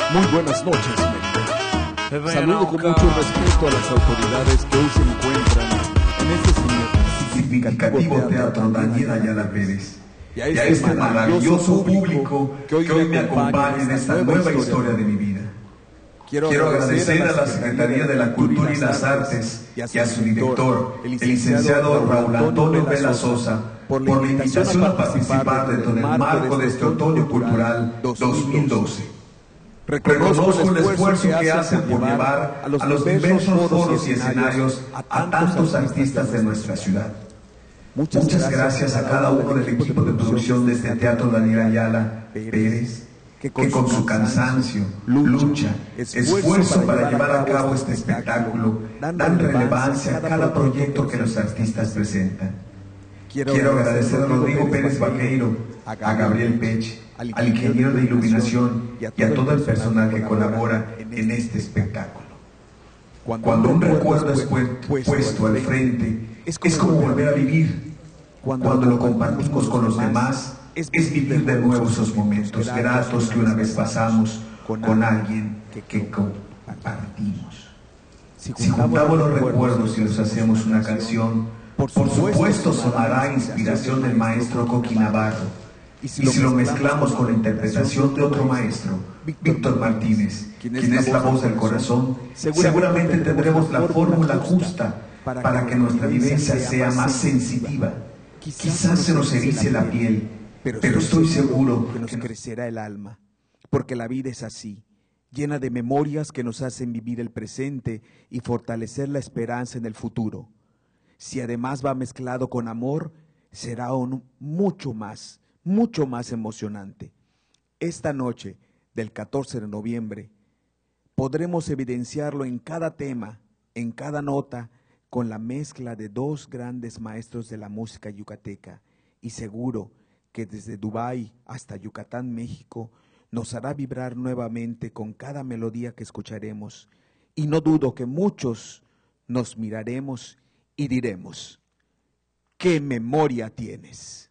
Muy buenas noches, Mérida. Saludo con mucho respeto a las autoridades que hoy se encuentran en este significativo teatro Daniel Ayala Pérez y a este maravilloso público que hoy me acompaña en esta nueva historia de mi vida. Quiero agradecer a la Secretaría de la Cultura y las Artes y a su director, el licenciado Raúl Antonio Vela Sosa, por la invitación a participar dentro del marco de este Otoño Cultural 2012. Reconozco el esfuerzo que hacen por llevar a los diversos foros y escenarios a tantos artistas de nuestra ciudad. Muchas gracias a cada uno del equipo de producción de este Teatro Daniel Ayala Pérez, que con su cansancio, lucha, esfuerzo para llevar a cabo este espectáculo, dan relevancia a cada proyecto que los artistas presentan. Quiero agradecer a Rodrigo Pérez Vaqueiro, a Gabriel Pech, al ingeniero de iluminación y a todo el personal que colabora en este espectáculo. Cuando un recuerdo es puesto al frente, es como volver a vivir. Cuando lo compartimos con los demás, es vivir de nuevo esos momentos gratos que una vez pasamos con alguien que compartimos. Si juntamos los recuerdos y los hacemos una canción, por supuesto sonará inspiración del maestro Coqui Navarro. Y si lo mezclamos con la interpretación de otro maestro, Víctor Martínez, quien es la voz del corazón, seguramente tendremos la fórmula justa para que nuestra vivencia sea más sensitiva. Quizás se nos erice la piel, pero estoy seguro que nos crecerá el alma, porque la vida es así, llena de memorias que nos hacen vivir el presente y fortalecer la esperanza en el futuro. Si además va mezclado con amor, será aún mucho más emocionante. Esta noche del 14 de noviembre podremos evidenciarlo en cada tema, en cada nota, con la mezcla de dos grandes maestros de la música yucateca, y seguro que desde Dubái hasta Yucatán, México, nos hará vibrar nuevamente con cada melodía que escucharemos, y no dudo que muchos nos miraremos y diremos: ¿qué memoria tienes?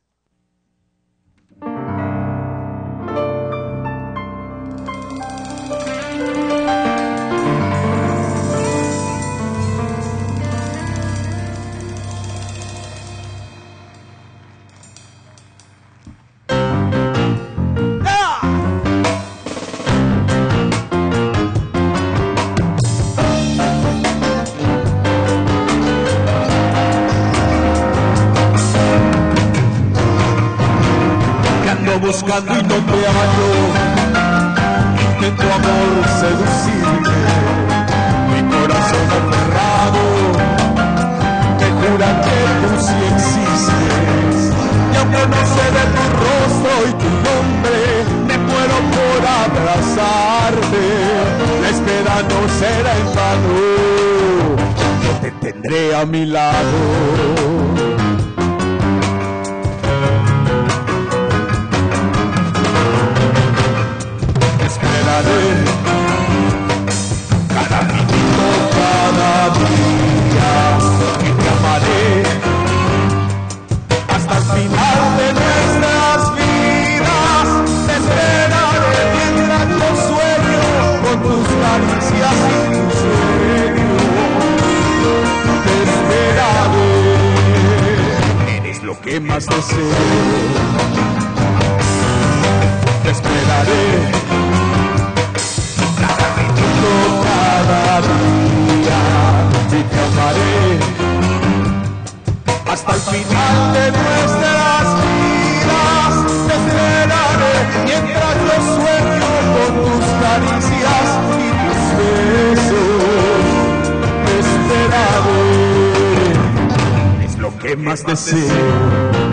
Buscando y no te hallo, intento amor seducirte, mi corazón aferrado me jura que tú sí existes, y aunque no sé de tu rostro y tu nombre, me muero por abrazarte. La espera no será en vano, yo te tendré a mi lado. Cada minuto, cada día, y te amaré hasta el final de nuestras vidas. Te esperaré mientras yo sueño con tus caricias y tu sueño. Te esperaré, eres lo que más deseo. Te esperaré cada día, y te amaré hasta el final de nuestras vidas. Te esperaré mientras yo sueño con tus caricias y tus besos. Te esperaré, es lo que más deseo.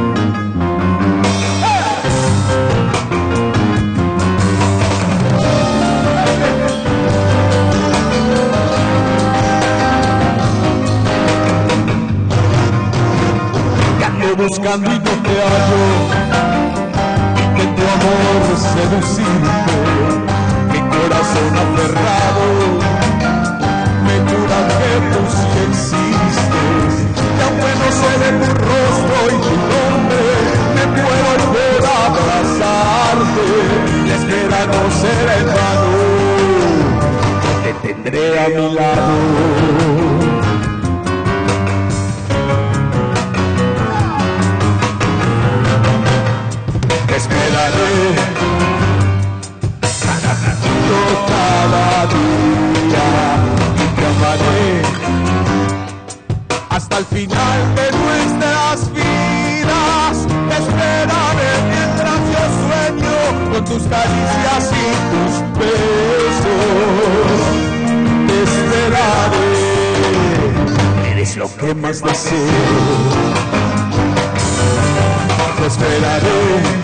Buscando y no te hallo, intento amor seducirte, mi corazón aferrado me jura que tú sí existes, y aunque no sé de tu rostro y tu nombre, me puedo volver a abrazarte. La espera no será en vano, a mi lado. Te esperaré cada día y te amaré hasta el final de nuestras vidas. Te esperaré mientras yo sueño con tus caricias y tus besos. Te esperaré, eres lo que más deseo. Te esperaré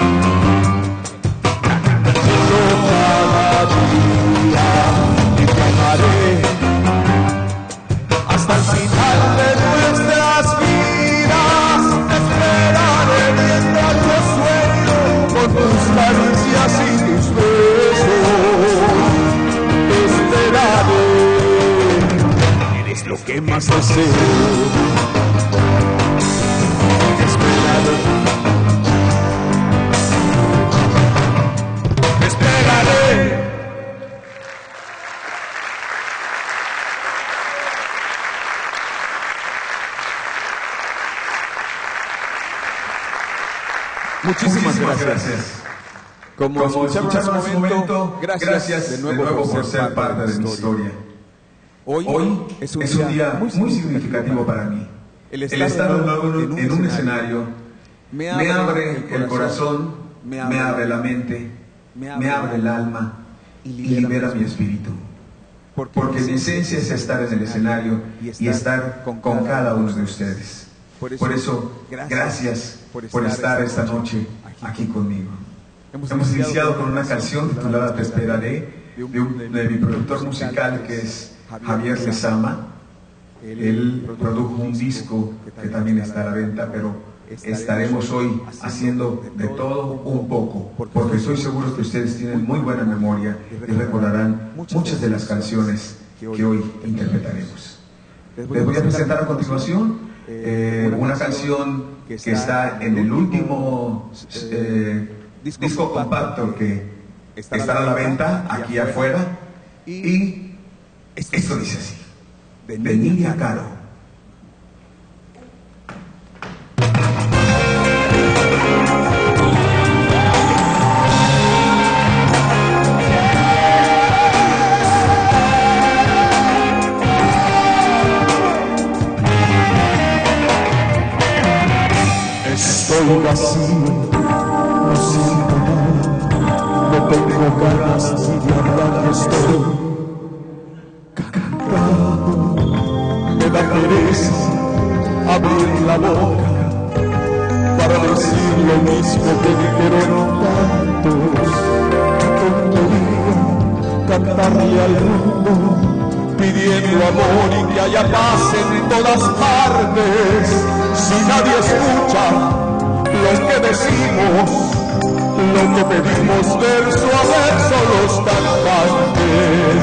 cada día y te amaré hasta el final de nuestras vidas. Te esperaré mientras yo sueño con tus caricias y tus besos. Te esperaré, eres lo que más deseo. Te esperaré. Te esperaré. Muchísimas gracias. Como escucharon hace un momento, gracias de nuevo por ser parte de mi historia. Hoy es un día muy significativo para mí. El estar en un escenario me abre el corazón, me abre la mente, me abre el alma y libera mi espíritu. Porque mi esencia es estar en el escenario y estar con cada uno de ustedes. Por eso, gracias por estar esta noche aquí conmigo. Hemos iniciado con una canción titulada Te esperaré, de mi productor musical, que es Javier Lezama. Él produjo un disco que también está a la venta, pero estaremos hoy haciendo de todo un poco, porque estoy seguro que ustedes tienen muy buena memoria y recordarán muchas de las canciones que hoy interpretaremos. Les voy a presentar a continuación una canción que está en el último disco compacto que estará a la venta aquí afuera, y esto dice así: de Niña Caro. Estoy vacío, no siento nada, no tengo ganas ni de hablar, estoy cantando. Me da pereza abrir la boca para decir lo mismo que dijeron tantos. Qué tontería cantarle al mundo pidiendo amor y que haya paz en todas partes, si nadie escucha lo que decimos, lo que pedimos verso a verso los cantantes.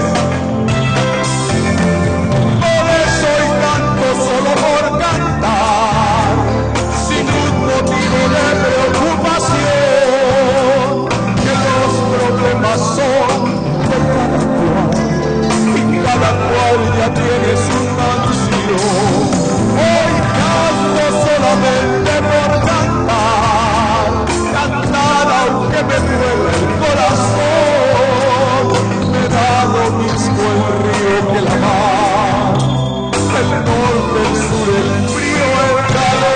Por eso hoy canto solo por cantar, sin un motivo de preocupación, que los problemas son de cada cual y cada cual ya tiene su canción. Hoy canto solamente por cantar, cantar aunque me duele el corazón. Me da lo mismo el río que la mar, el norte, el sur, el frío, el calor.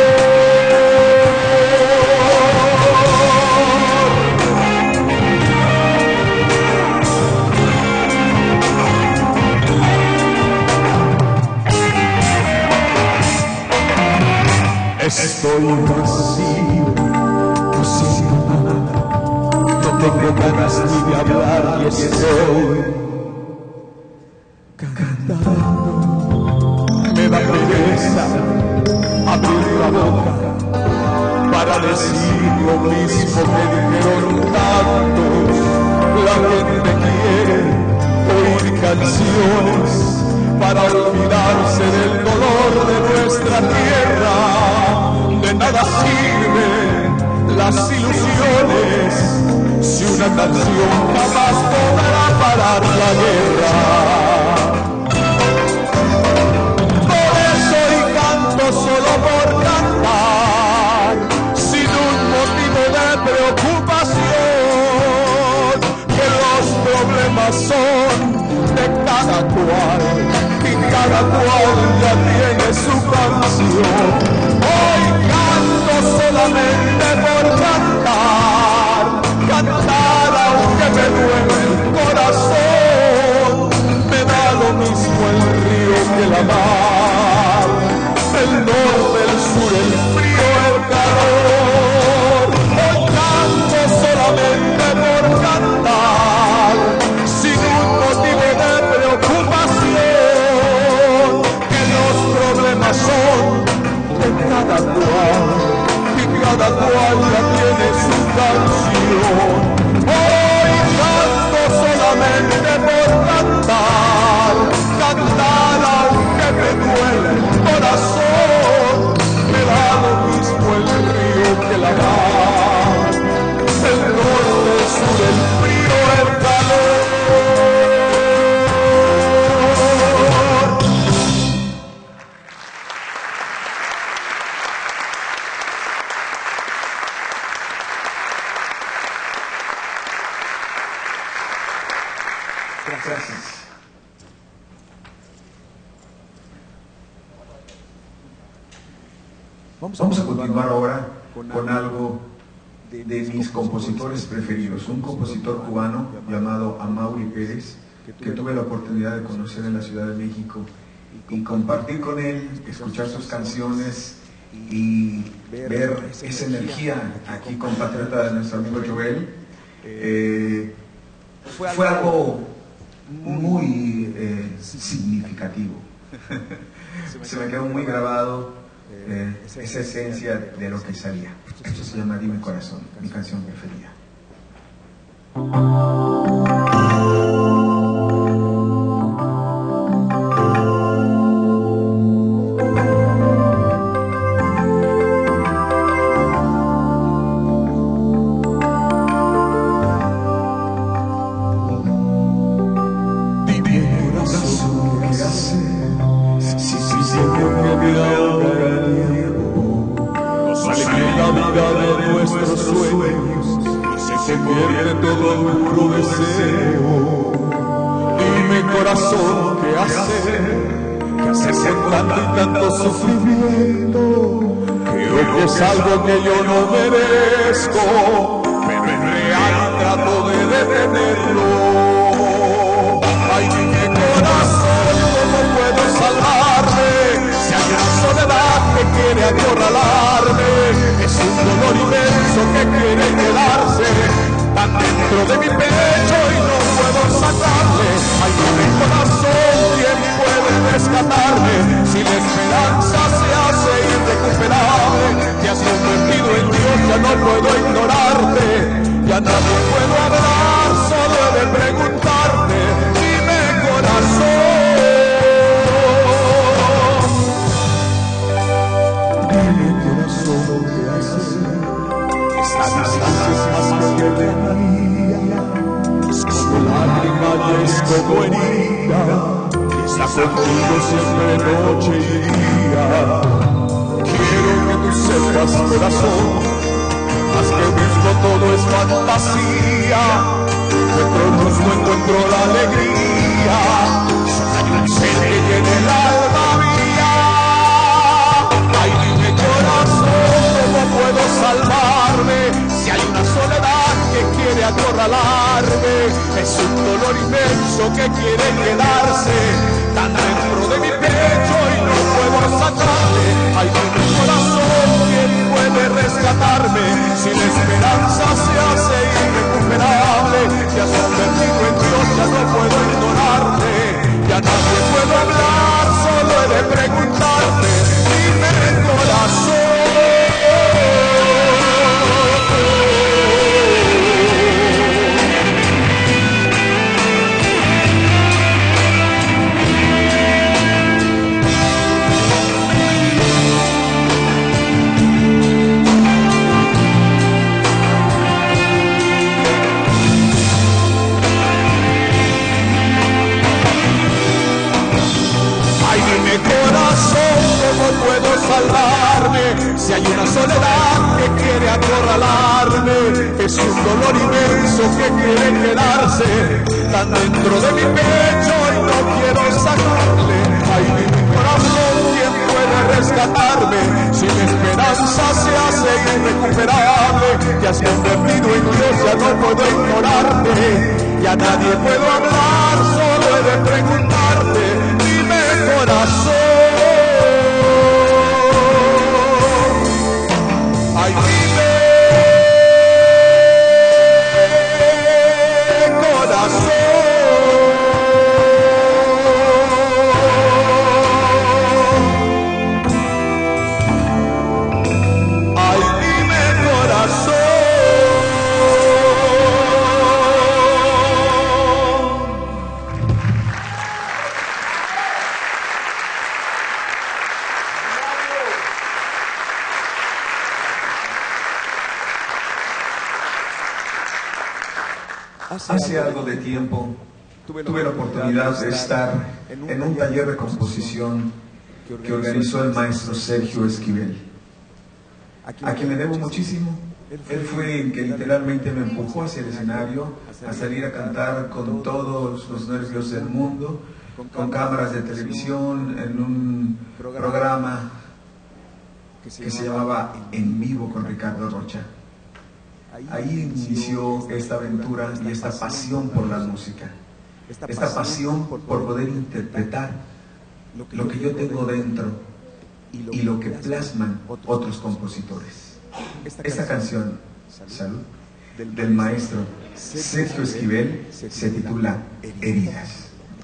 Estoy vacío, no siento nada, no tengo ganas ni de hablar y estoy cantando. Me da pereza abrir la boca para decir lo mismo que dijeron tantos. La gente quiere oír canciones para olvidarse del dolor de nuestra tierra. De nada sirven las ilusiones si una canción jamás podrá parar la guerra. preocupación, que los problemas son de cada cual y cada cual ya tiene su canción. Hoy canto solamente por cantar, cantar aunque me duele el corazón. Me da lo mismo el río que la mar, el norte, el sur, el frío, el calor. Hoy canto solamente por cantar, sin un motivo de preocupación, que los problemas son de cada cual y cada cual ya tiene su canción. Hoy canto solamente por cantar, cantar aunque me duele el corazón. Me da lo mismo el río que la mar, el norte, el sur, el frío, el calor. Gracias. Vamos a continuar ahora con algo de mis compositores preferidos, un compositor cubano llamado Amaury Pérez, que tuve la oportunidad de conocer en la Ciudad de México y compartir con él, escuchar sus canciones y ver esa energía aquí compatriota de nuestro amigo Joel. Fue algo muy significativo. Se me quedó muy grabado esa esencia de lo que salía. Esto se llama Dime Corazón, mi canción preferida. Es algo que yo no merezco, pero en real trato de detenerlo. Ay, dime corazón, ¿cómo puedo salvarme? Si hay una soledad que quiere acorralarme, es un dolor inmenso que quiere quedarse tan dentro de mi pecho y no puedo sacarle. Ay, dime corazón, ¿quién puede rescatarme? Si la esperanza se hace irrecuperable, te has convertido en Dios, ya no puedo ignorarte, ya nadie puedo hablar, solo he de preguntarte, dime corazón. Dime corazón, ¿qué haces? Esta distancia es más que mía, es como lágrima y es como herida, está contigo siempre noche y día. Quiero que tú sepas, corazón, más que mismo todo es fantasía. Dentro no encuentro la alegría, solo hay un ser que llena el alma mía. Ay, dime corazón, ¿cómo puedo salvarme? Si hay una soledad que quiere acorralarme, es un dolor inmenso que quiere quedarse tan dentro de mi pecho y no puedo sacarle. Ay, dime corazón, ¿quién puede rescatarme? Si la esperanza se hace irrecuperable, te has convertido en Dios, ya no puedo ignorarte, ya nadie puedo hablar, solo he de preguntarte, dime corazón. Corazón, ¿cómo puedo salvarme? Si hay una soledad que quiere acorralarme, es un dolor inmenso que quiere quedarse tan dentro de mi pecho y no quiero sacarle. Ay, mi corazón, ¿quién puede rescatarme? Si mi esperanza se hace irrecuperable, te has convertido en Dios, ya no puedo ignorarte, ya nadie puedo hablar, solo he de preguntarte, dime corazón. Ay, dime corazón. Ay, dime corazón. Hace algo de tiempo tuve la oportunidad de estar en un taller de composición que organizó el maestro Sergio Esquivel, a quien le debo muchísimo. Él fue el que literalmente me empujó hacia el escenario, a salir a cantar con todos los nervios del mundo, con cámaras de televisión, en un programa que se llamaba En Vivo con Ricardo Rocha. Ahí inició esta aventura y esta pasión por la música, esta pasión por poder interpretar lo que yo tengo dentro y lo que plasman otros compositores. Esta canción, Salud, del maestro Sergio Esquivel, se titula Heridas.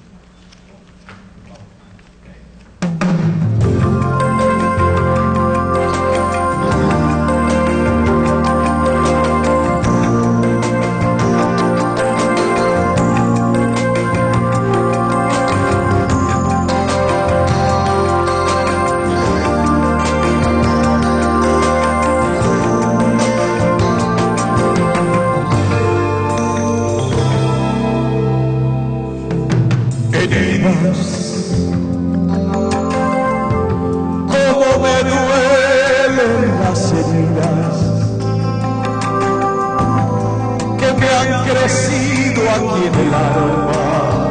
Cómo me duelen las heridas que me han crecido aquí en el alma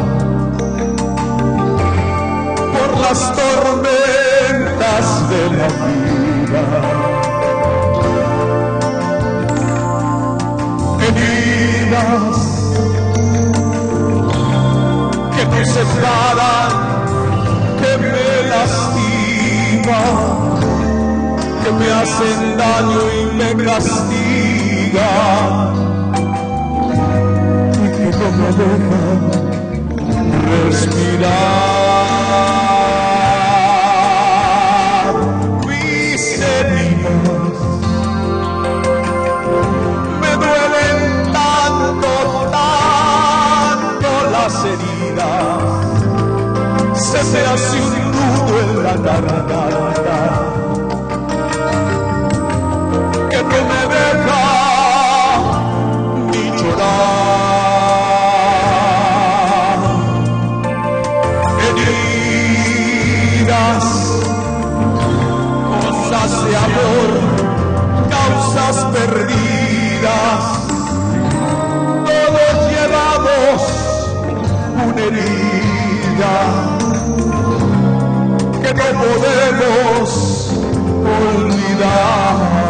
por las tormentas de la vida. Heridas que me separan, que me lastiman, que me hacen daño y me castigan, y que no me dejan respirar. Mis heridas me duelen tanto, tanto las heridas. Se me hace un nudo en la garganta que no me deja ni llorar. Heridas, cosas de amor, causas perdidas, todos llevamos una herida que no podemos olvidar.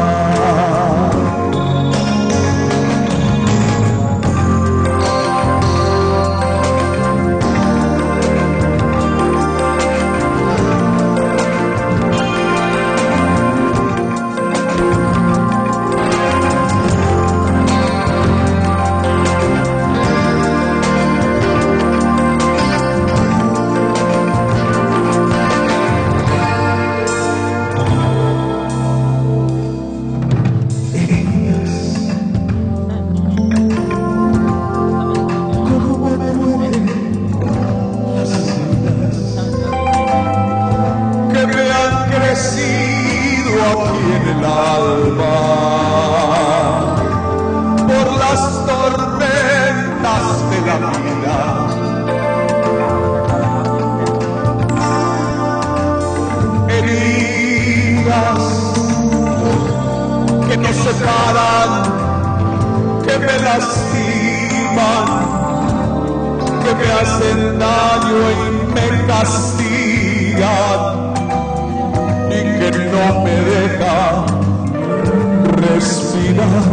separan, que me lastiman, que me hacen daño y me castigan, y que no me dejan respirar.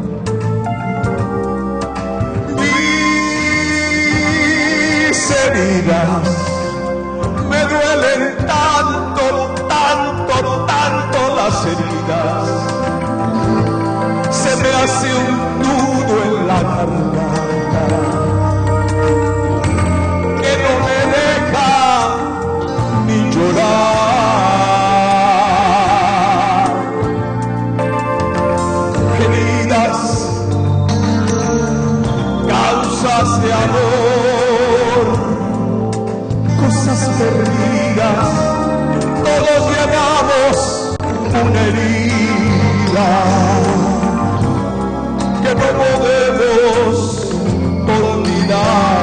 Mis heridas me duelen tanto, tanto, tanto las heridas. Se me hace un nudo en la garganta que no me deja ni llorar. Heridas, causas de amor, cosas perdidas, todos llevamos una herida que no podemos olvidar.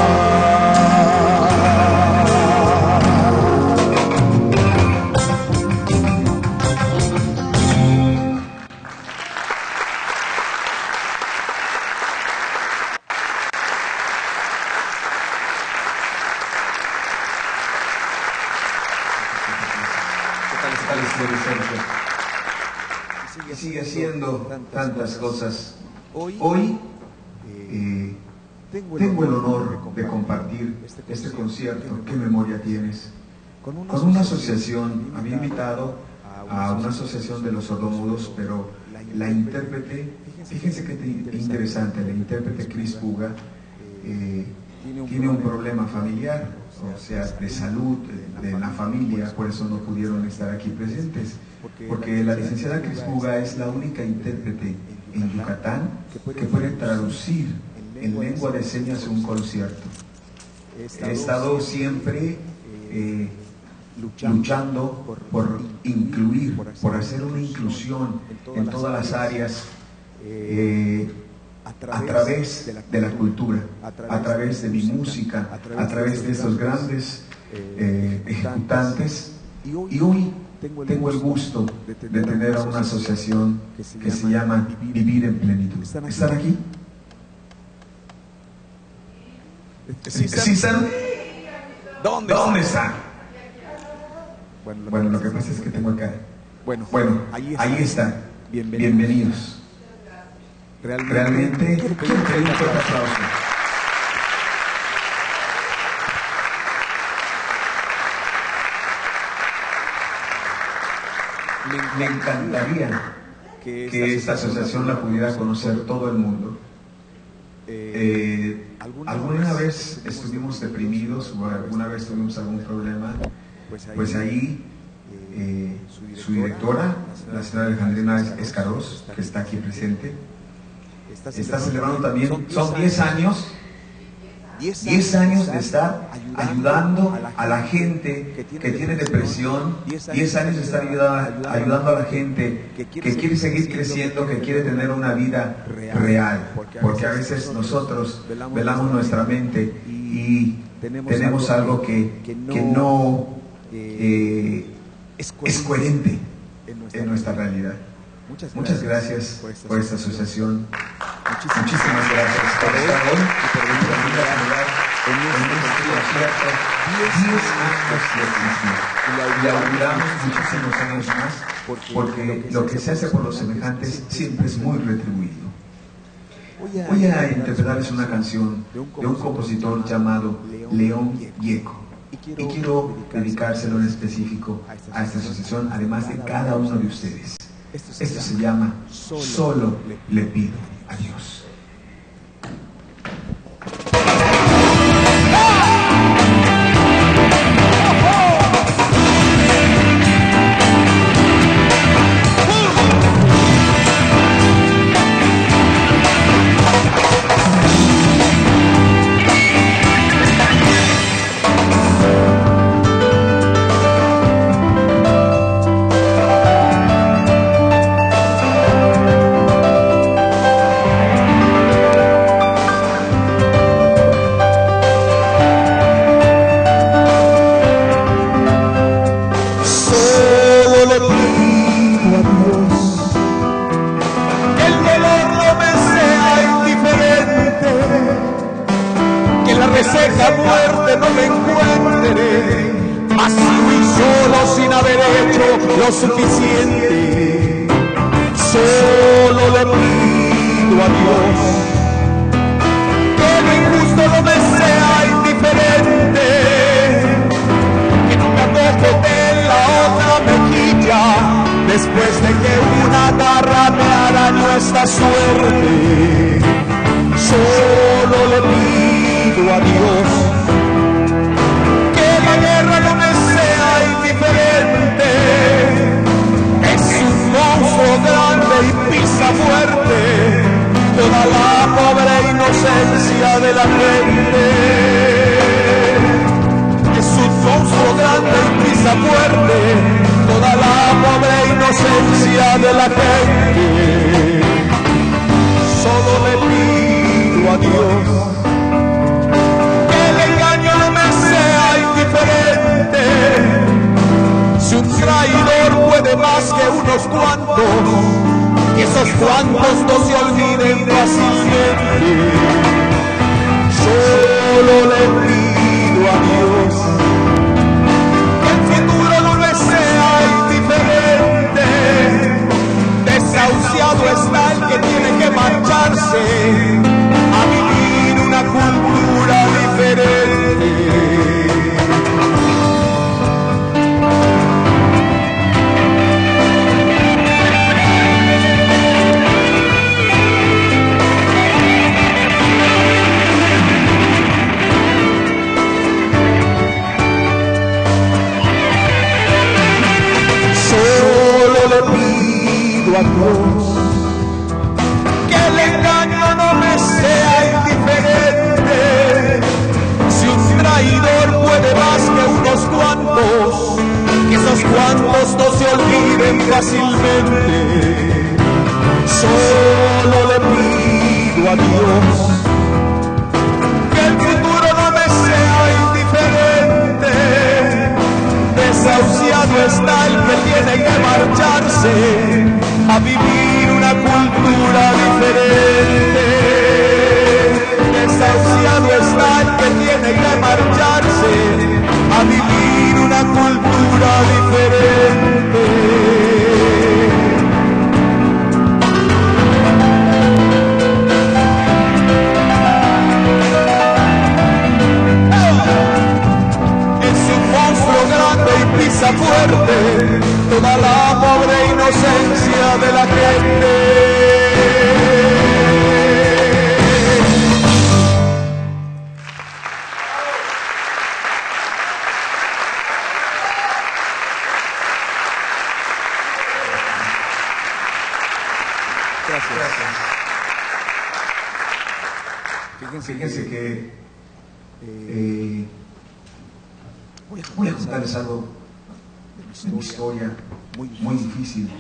Sigue haciendo tantas cosas. Hoy tengo el honor de compartir este concierto. ¿Qué memoria tienes? Con una asociación, había invitado a una asociación de los sordomudos, pero la intérprete, fíjense qué interesante, la intérprete Cris Puga tiene un problema familiar, o sea, de salud, de la familia, por eso no pudieron estar aquí presentes, porque la licenciada Cris Puga es la única intérprete en Yucatán que puede traducir en lengua de señas un concierto. He estado siempre luchando por incluir, por hacer una inclusión en todas las áreas, a través de la cultura, a través de mi música, a través de estos grandes ejecutantes. Y hoy tengo el gusto de tener a una asociación que se llama Vivir en Plenitud. ¿Están aquí? ¿Sí están? ¿Dónde están? Bueno, lo que pasa es que tengo acá. Bueno, ahí están. Bienvenidos. Realmente quiero pedir un fuerte aplauso. Me encantaría que esta asociación la pudiera conocer todo el mundo. Alguna vez estuvimos deprimidos o alguna vez tuvimos algún problema, pues ahí su directora, la señora Alejandrina Escaroz, que está aquí presente, está celebrando también, son 10 años de estar ayudando a la gente que tiene depresión, 10 años de estar ayudando a la gente que quiere seguir creciendo, que quiere tener una vida real, porque a veces nosotros velamos nuestra mente y tenemos algo que no es coherente en nuestra realidad. Muchas gracias por esta asociación. Muchísimas gracias por estar hoy y por venir a celebrar en este concierto 10 años de Cristo. Y auguramos muchísimos años más, porque lo que se hace por los semejantes siempre es muy retribuido. Voy a interpretarles una canción de un compositor llamado León Gieco. Y quiero dedicárselo en específico a esta asociación, además de cada uno de ustedes. Esto se llama Solo le pido a Dios. la muerte no me encuentre vacío y solo sin haber hecho lo suficiente. Solo le pido a Dios que lo injusto no me sea indiferente, que no me abofete la otra mejilla después de que una garra me arañó esta suerte. Solo le pido a Dios que la guerra no me sea indiferente. Es un monstruo grande y pisa fuerte toda la pobre inocencia de la gente. Es un monstruo grande y pisa fuerte toda la pobre inocencia de la gente. Solo le pido a Dios que el engaño no me sea indiferente. Si un traidor puede más que unos cuantos, que esos cuantos no se olviden fácilmente. Solo le pido a Dios que el futuro no me sea indiferente. Desahuciado está el que tiene que marcharse a vivir una cultura diferente. A Dios que el engaño no me sea indiferente. Si un traidor puede más que unos cuantos, que esos cuantos no se olviden fácilmente. Solo le pido a Dios que el futuro no me sea indiferente. Desahuciado está el que tiene que marcharse a vivir una cultura diferente. Desahuciado está el que tiene que marcharse a vivir una cultura diferente. Es un monstruo grande y pisa fuerte toda la pobre inocencia de la gente. Gracias. Fíjense que voy a contarles algo de mi historia muy difícil.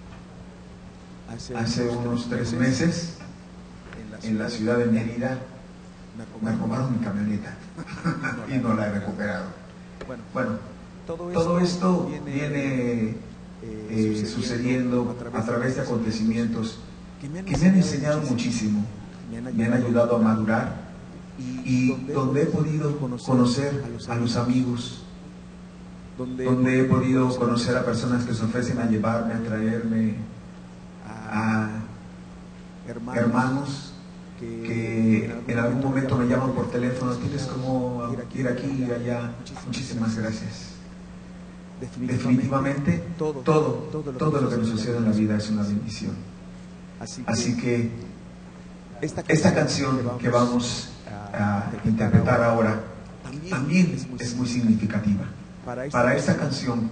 Hace unos 3 meses, en la ciudad de Mérida, me robaron mi camioneta y no la he recuperado. Bueno, todo esto viene sucediendo a través de acontecimientos que me han enseñado muchísimo, me han ayudado a madurar y donde he podido conocer a los amigos, donde he podido conocer a personas que se ofrecen a llevarme, a traerme, a hermanos que en algún momento me llaman por teléfono, tienes como ir aquí y allá. Muchísimas gracias. Definitivamente todo lo que nos sucede en la vida es una bendición. Así que esta canción que vamos a interpretar ahora también es muy significativa. Para esta canción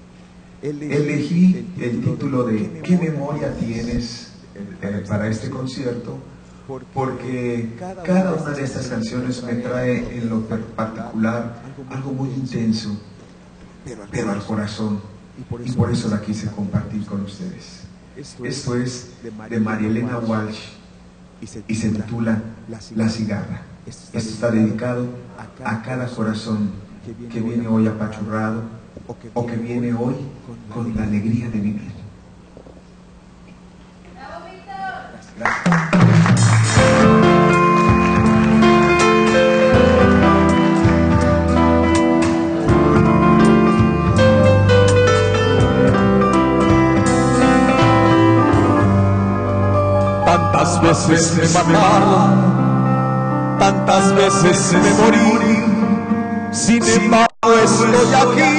elegí el título de ¿Qué memoria tienes? Para este concierto, porque cada una de estas canciones me trae en lo particular algo muy intenso, pero al corazón, y por eso la quise compartir con ustedes. Esto es de María Elena Walsh y se titula La Cigarra. Esto está dedicado a cada corazón que viene hoy apachurrado o que viene hoy con la alegría de vivir. Gracias. veces me mataron, tantas veces me morí, sin embargo estoy aquí,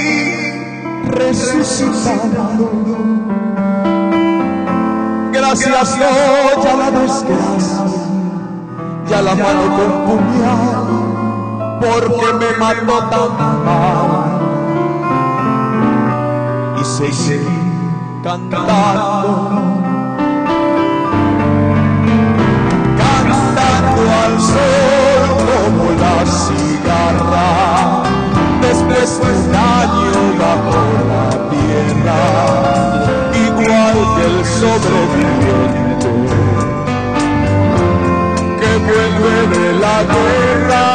resucitado. Gracias doy a la desgracia y a la mano con puñal, porque me mató tan mal. Y seguí cantando, cantando al sol como la cigarra, después de un año bajo la tierra, igual que el sobreviviente que vuelve de la guerra.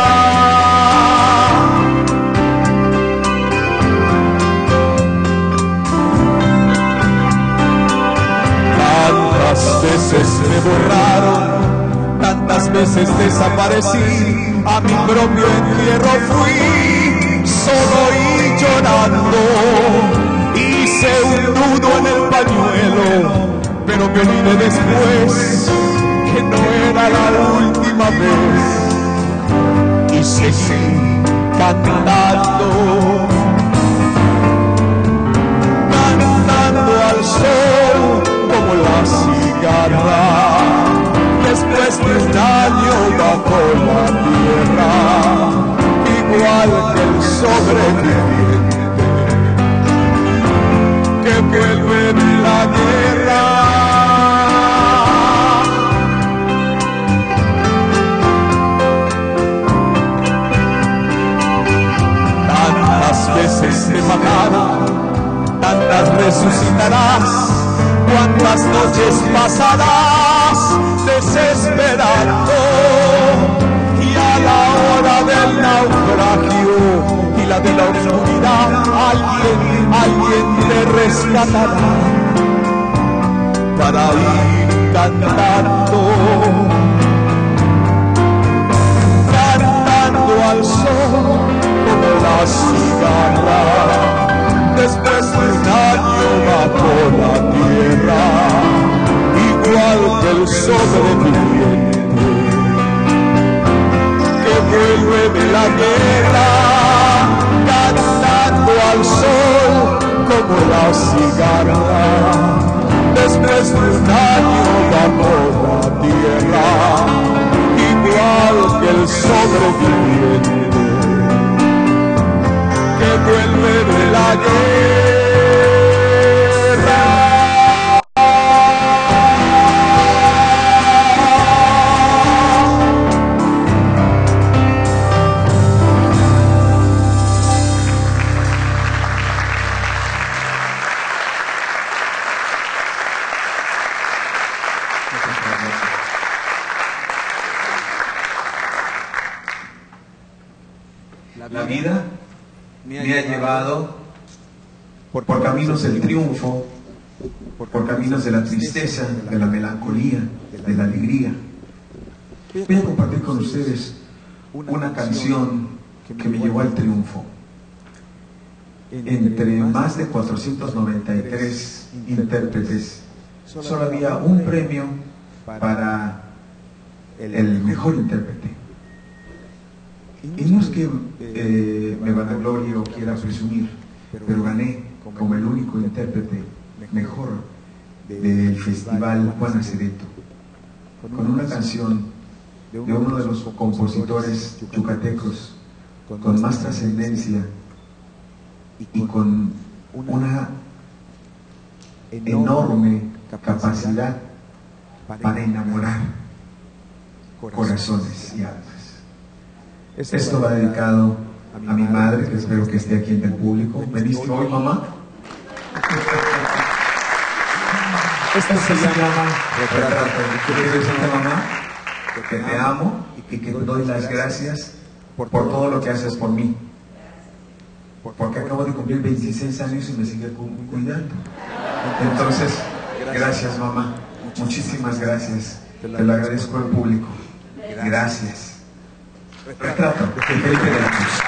Tantas veces me borraron, tantas veces desaparecí, a mi propio entierro fui, solo y llorando. Hice un nudo en el pañuelo, pero me olvidé después que no era la última vez. Y seguí cantando, cantando al sol como la cigarra, después de un año bajo la tierra, igual que el sobreviviente que vuelve de la guerra. Tantas veces te mataron, tantas resucitarás, cuántas noches pasarás desesperando, y a la hora del naufragio y la de la oscuridad, alguien te rescatará para ir cantando, cantando al sol como la cigarra, después de un año bajo la tierra, igual que el sobreviviente que vuelve de la guerra, cantando al sol como la cigarra, después de un año bajo la tierra, igual que el sobreviviente que vuelve de la guerra. La vida me ha llevado por caminos del triunfo, por caminos de la tristeza, de la melancolía, de la alegría. Voy a compartir con ustedes una canción que me llevó al triunfo. Entre más de 493 intérpretes, solo había un premio para el mejor intérprete. Y no es que me vanaglorie o quiera presumir, pero gané como el único intérprete mejor del Festival Juan Acevedo, con una canción de uno de los compositores yucatecos con más trascendencia y con una enorme capacidad para enamorar corazones y almas. Esto va dedicado a mi madre, que espero que esté aquí en el público. ¿Veniste hoy, mamá? Esta se llama Retrato. Quiero decirte, mamá, que te amo y que te doy las gracias por todo lo que haces por mí. Porque acabo de cumplir 26 años y me sigue cuidando. Entonces, gracias, mamá. Muchísimas gracias. Te lo agradezco al público. Gracias. Retrato de Felipe de la Cruz.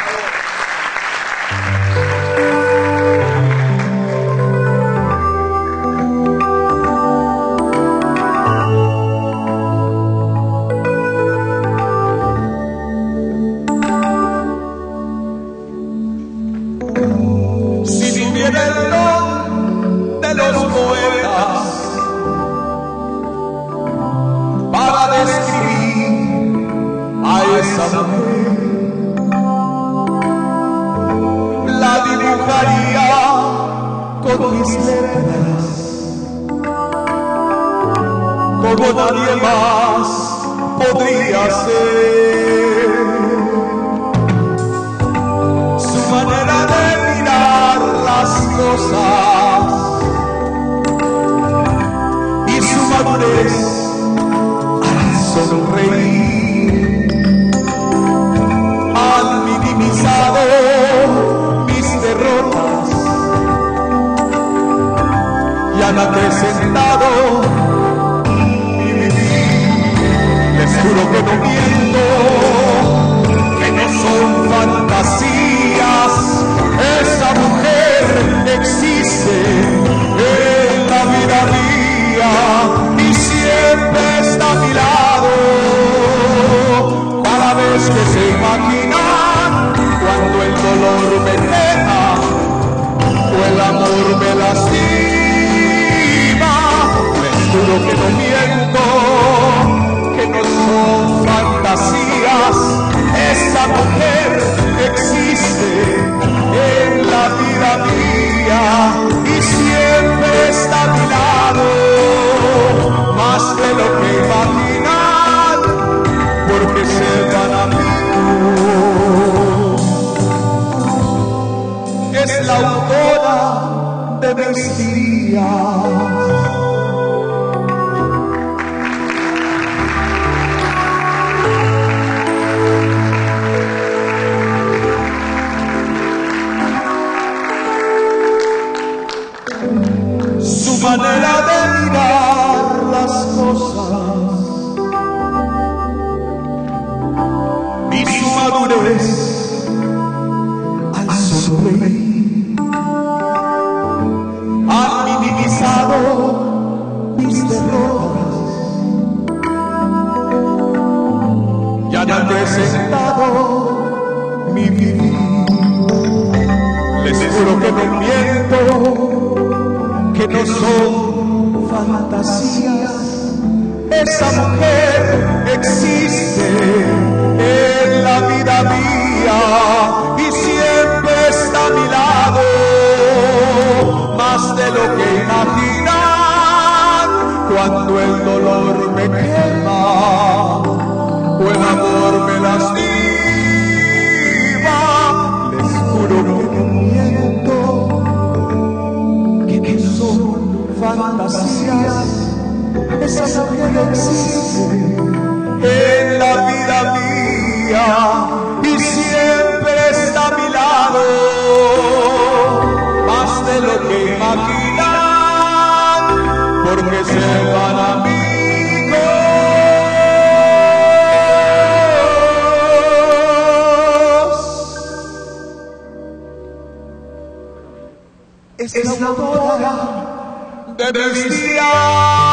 esa mujer la dibujaría con mis letras, como nadie más podría ser. Su manera de mirar las cosas y su madurez al sonreír han minimizado mis derrotas y han acrecentado mi vivir. Les juro que no miento, que no son fantasías. Esa mujer existe en la vida mía y siempre está a mi lado. Cada vez que se imaginan cuando el dolor me deja o el amor me lastima, les juro que no miento, que no son fantasías. Esa mujer existe en la vida mía y siempre está a mi lado, más de lo que imaginan, porque se van amigos. Es la autora de mis días. Su manera de mirar las cosas y su madurez al sonreír han minimizado mis derrotas y han acrecentado mi vivir. Les juro que no miento, que no son fantasías. Esa mujer existe en la vida mía y siempre está a mi lado, más de lo que imaginan cuando el dolor me quema o el amor me lastima. Les juro que no miento, que son fantasías. Esa mujer existe en la vida mía y siempre está a mi lado, más de lo que imaginan, porque se van amigos. Es la autora de mis días.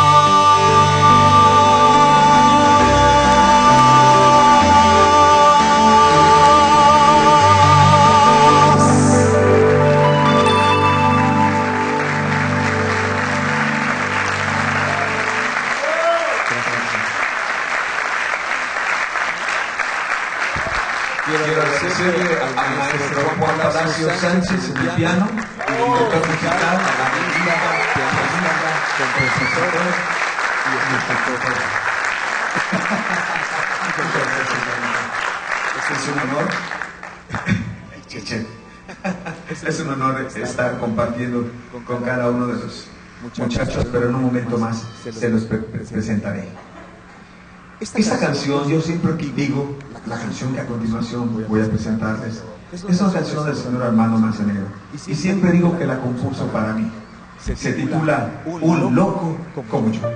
Quiero agradecerle al maestro Juan Palacio Sánchez en el piano, director musical, a la banda, pianista, compositor y escritor. Es un honor estar compartiendo con cada uno de los muchachos, pero en un momento más se los presentaré. Esta canción, yo siempre digo, la canción que a continuación voy a presentarles, es una canción del señor Armando Manzanero. Y siempre digo que la compuso para mí. Se titula Un loco como yo.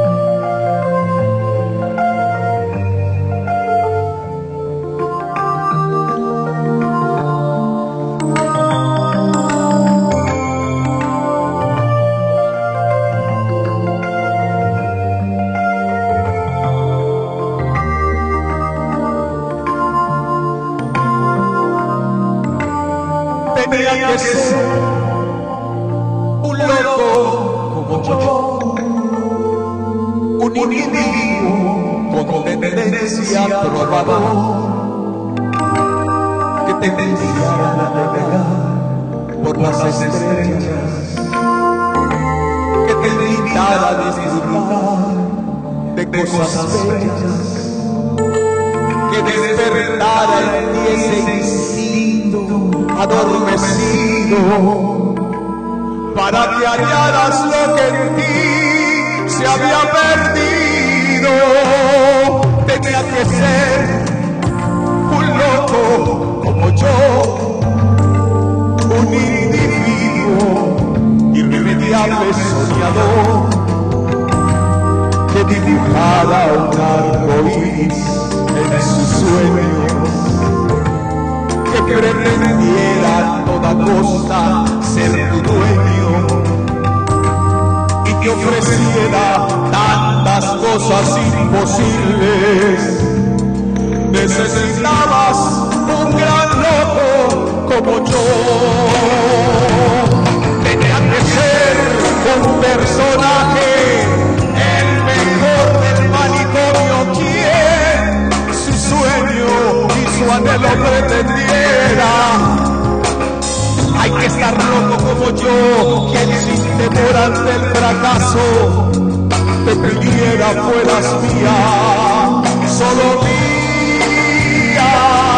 Tenía que ser un loco como yo, un individuo con tendencia trovador, que te enseñara a navegar por las estrellas, que te invitara a disfrutar de cosas bellas, que despertara en ti ese instinto adormecido, para que hallaras lo que en ti se había perdido. Tenía que ser un loco como yo, un individuo irremediable soñador, que dibujara un arco iris en sus sueños, que pretendiera a toda costa ser tu dueño y que ofreciera tantas cosas imposibles. Necesitabas un gran loco como yo. Tenía que ser un personaje, el mejor del manicomio, quien su sueño y su anhelo pretendiera. Hay que estar loco como yo, quien sin temor ante el fracaso te pidiera fueras mía, solo mía.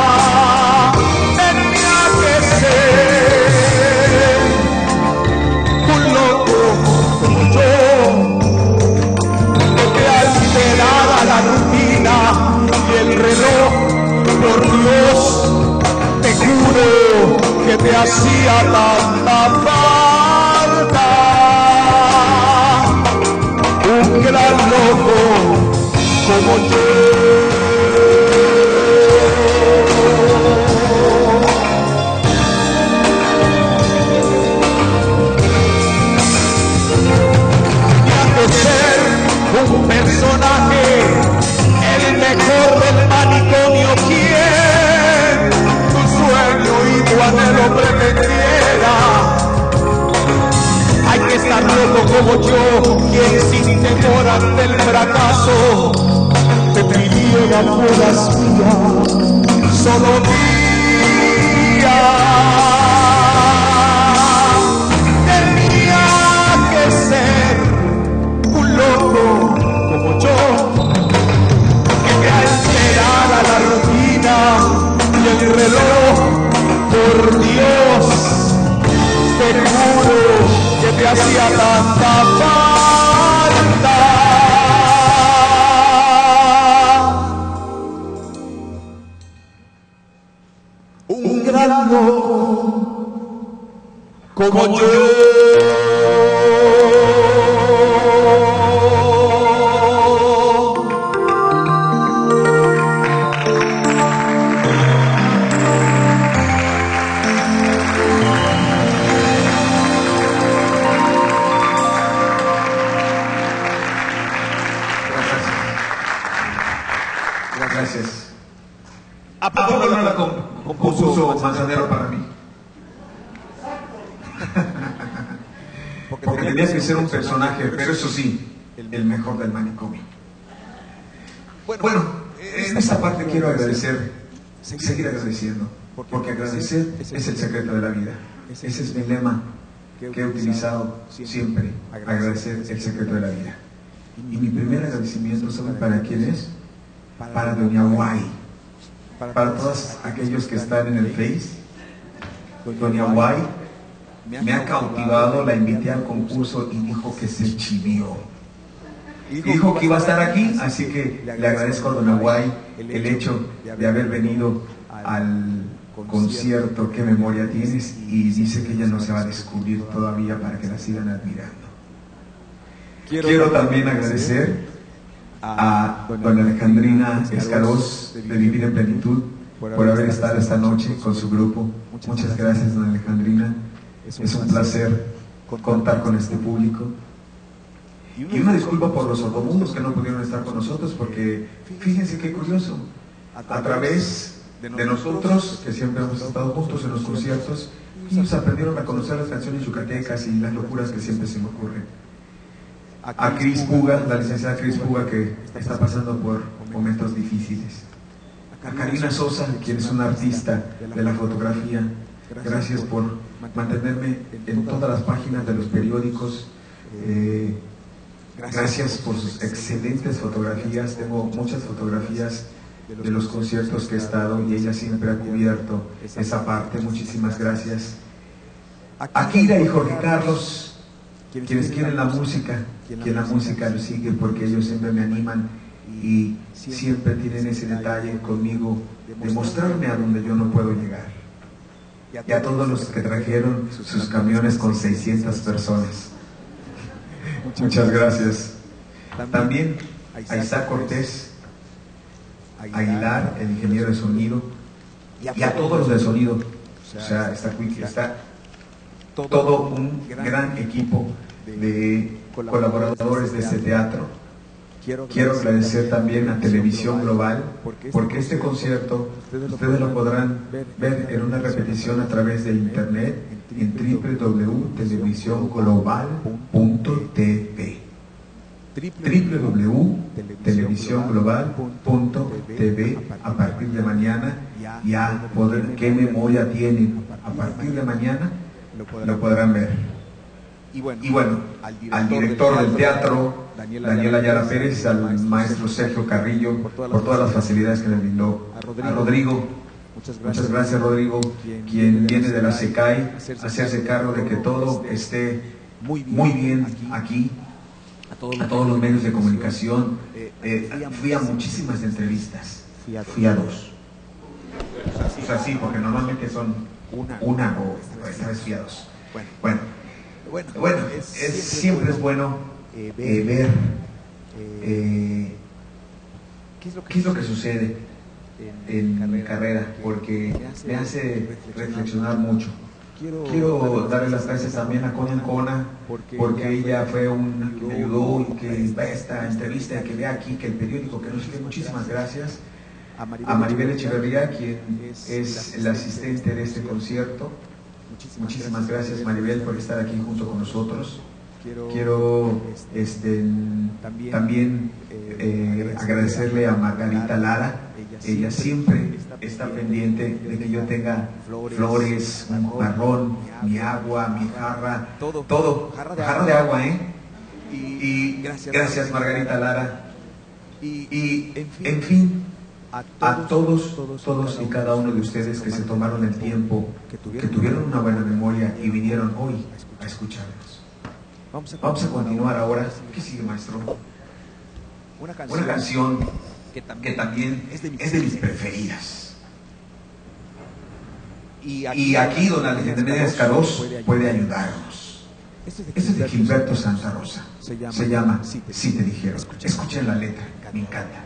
Tenía que ser un loco como yo, que te alterara la rutina y el reloj, por Dios, te juro que te hacía tanta falta. Un gran loco como yo. Tenía que ser un personaje, el mejor del manicomio, quien tu sueño y tu anhelo pretendiera. Hay que estar loco como yo, quien sin temor ante el fracaso te pidiera fueras mía, solo mía. Tenía que ser un loco como yo, que me alterara la rutina y el reloj, por Dios, te juro que te hacía tanta falta. Un gran loco como yo. Gracias. ¿A poco no la compuso Manzanero para mí? Porque tenías que ser un personaje, pero eso sí, el mejor del manicomio. Bueno, en esta parte quiero agradecer, seguir agradeciendo, porque agradecer es el secreto de la vida. Ese es mi lema que he utilizado siempre, agradecer el secreto de la vida. Y mi primer agradecimiento, ¿saben para quién es? Para Doña Guay, para todos aquellos que están en el Face. Doña Guay me ha cautivado, la invité al concurso y dijo que se chivió. Dijo que iba a estar aquí, así que le agradezco a Doña Guay el hecho de haber venido al concierto. Qué memoria tienes, y dice que ella no se va a descubrir todavía para que la sigan admirando. Quiero también agradecer a doña Alejandrina Escaroz de Vivir en Plenitud por haber estado esta noche con su grupo. Muchas gracias, doña Alejandrina. Es un placer contar con este público. Y una disculpa por los sordomudos que no pudieron estar con nosotros, porque fíjense qué curioso, a través de nosotros, que siempre hemos estado juntos en los conciertos, ellos aprendieron a conocer las canciones yucatecas y las locuras que siempre se me ocurren. A Cris Puga, la licenciada Cris Puga, que está pasando por momentos difíciles. A Karina Sosa, quien es una artista de la fotografía, gracias por mantenerme en todas las páginas de los periódicos. Gracias por sus excelentes fotografías. Tengo muchas fotografías de los conciertos que he estado y ella siempre ha cubierto esa parte. Muchísimas gracias. Akira y Jorge Carlos, quienes quieren la música, quien la música lo sigue, porque ellos siempre me animan y siempre tienen ese detalle conmigo de mostrarme a donde yo no puedo llegar. Y a todos los que trajeron sus camiones con 600 personas. Muchas gracias. También a Isaac Cortés Aguilar, el ingeniero de sonido, y a todos los de sonido. O sea, está todo un gran equipo de colaboradores de este teatro. Quiero agradecer también a Televisión Global, porque este concierto ustedes lo podrán ver en una repetición a través de internet en www.televisionglobal.tv www.televisionglobal.tv. A partir de mañana ya podrán, qué memoria tienen, a partir de mañana lo podrán ver. Y bueno, al director del teatro, Daniel Ayala Pérez, al maestro Sergio Carrillo, por todas las facilidades que le brindó. A Rodrigo, muchas gracias Rodrigo, quien viene de la SECAI, hacerse cargo de que todo esté muy bien aquí. A todos los medios de comunicación. Fui a muchísimas entrevistas, fui a 2. O sea, sí, porque normalmente son una o esta vez fui a 2. Bueno, siempre es bueno ver qué es lo que sucede en mi carrera, porque me hace reflexionar mucho. Quiero darle las gracias también a Conan Cona, porque ella fue una que me ayudó y que vea esta entrevista, que vea aquí, que el periódico que nos sigue. Muchísimas gracias. A Maribel Echeverría, quien es el asistente de este concierto. Muchísimas gracias, Maribel, por estar aquí junto con nosotros. Quiero también agradecerle a Margarita Lara. Ella siempre está pendiente de que yo tenga flores, un jarrón, mi agua, mi jarra, todo, jarra de agua, Y gracias, Margarita Lara. Y en fin, a todos y cada uno de ustedes que se tomaron el tiempo, que tuvieron una buena memoria y vinieron hoy a escucharnos. Vamos a continuar ahora. ¿Qué sigue, maestro? Una canción que también es de mis preferidas. Y aquí don Alejandro Méndez Carós puede ayudarnos. Este es de Gilberto Santa Rosa. Se llama Si te dijeron. Escuchen la letra, me encanta.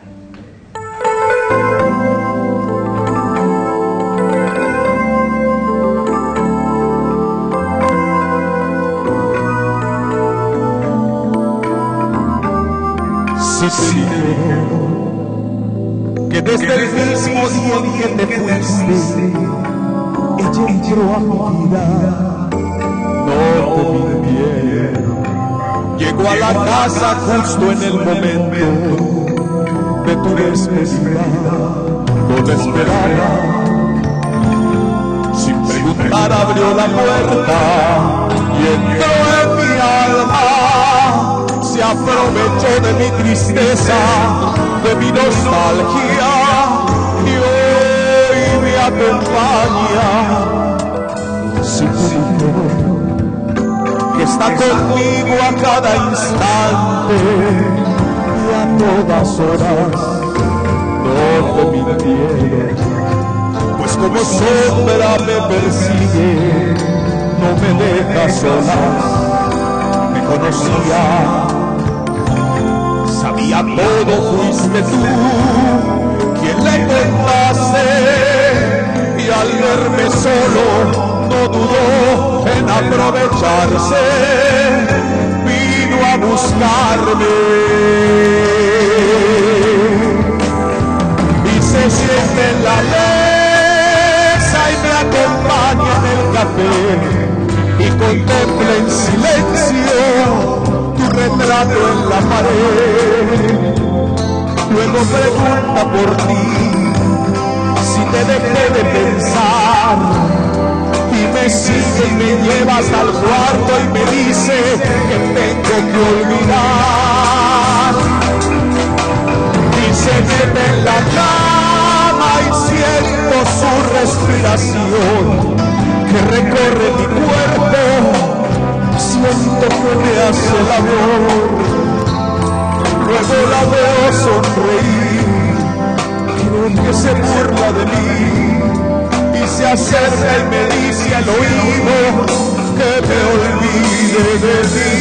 Si te dijeron que desde el mismo día que te fuiste, ella entró a mi vida, no te mintieron. Llegó a la casa justo en el momento de tu despedida, no te esperaba. Sin preguntar abrió la puerta y entró en mi alma. Se aprovechó de mi tristeza, de mi nostalgia, y hoy me acompaña. Si te dijeron que está conmigo a cada instante y a todas horas, no te mintieron, pues como sombra me persigue, no me deja sola, me conocía. Sabía todo, fuiste tú quien le contaste, y al verme solo no dudó en aprovecharse, vino a buscarme y se siente en la mesa y me acompaña en el café y contempla en silencio retrato en la pared. luego pregunta por ti. Si te dejé de pensar y me sigue y me llevas al cuarto y me dice que tengo que olvidar. Y se mete en la cama y siento su respiración que recorre mi cuerpo. Siento que me hace el amor. Luego la veo sonreír, creo que se burla de mí y se acerca y me dice al oído que me olvide de ti.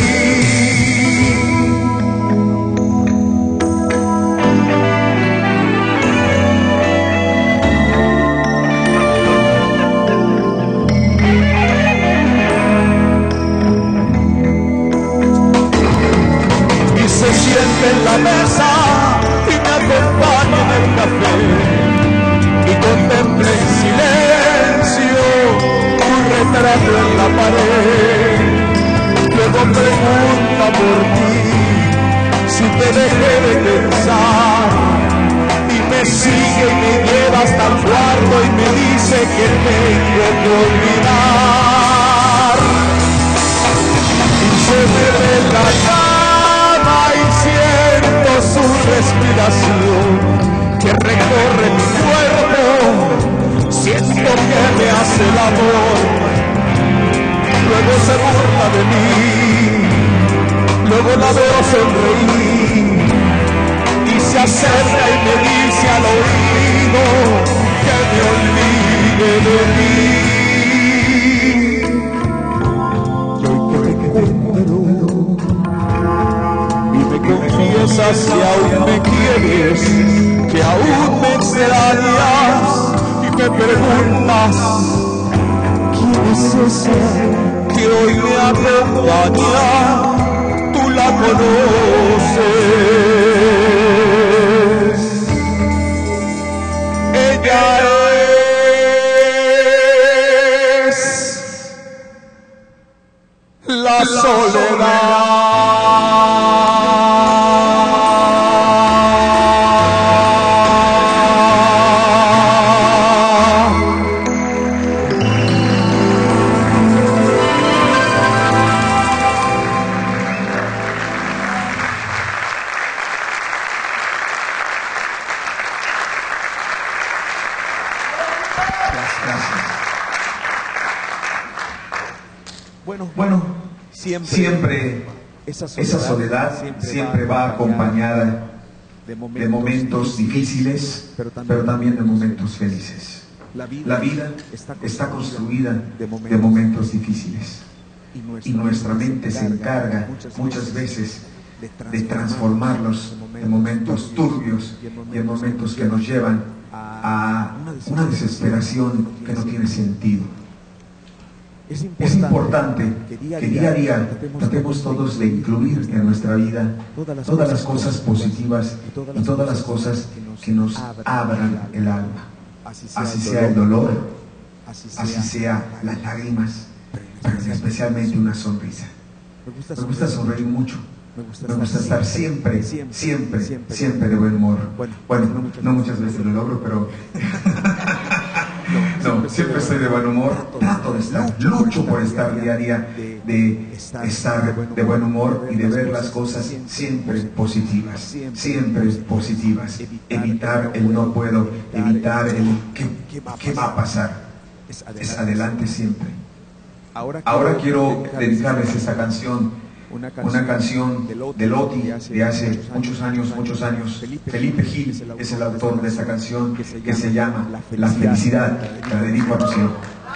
Se siente en la mesa y me acompaña en el café y contempla en silencio un retrato en la pared. Luego pregunta por ti, si te dejé de pensar, y me sigue y me lleva hasta el cuarto y me dice que tengo que olvidar. Y se me ve la cara y siento su respiración que recorre mi cuerpo. Siento que me hace el amor. Luego se burla de mí, luego la veo sonreír y se acerca y me dice al oído que me olvide de ti. Y hoy que te encuentro confiesas que aún me quieres, que aún me extrañas y me preguntas ¿quién es ese que hoy me acompaña? Tú la conoces. Ella es la soledad. Bueno, siempre esa soledad siempre va acompañada de momentos difíciles, pero también de momentos felices. La vida está construida de momentos difíciles y nuestra mente se encarga muchas veces de transformarlos en momentos turbios y en momentos que nos llevan a una desesperación que no tiene sentido. Es importante que día a día tratemos todos de incluir en nuestra vida todas las cosas positivas y todas las cosas que nos abran el alma. Así sea el dolor, así sea las lágrimas, pero especialmente una sonrisa. Me gusta sonreír mucho. Me gusta estar siempre de buen humor. Bueno, no muchas veces lo logro, pero no, siempre estoy de buen humor. Trato de estar, lucho por estar día a día, de estar de buen humor y de ver las cosas siempre positivas. Evitar el no puedo, evitar el qué va a pasar. Es adelante siempre. Ahora quiero dedicarles esta canción. Una canción de Loti de hace muchos años. Felipe Gil es el autor de esta canción que se llama La Felicidad. La dedico a Rocío.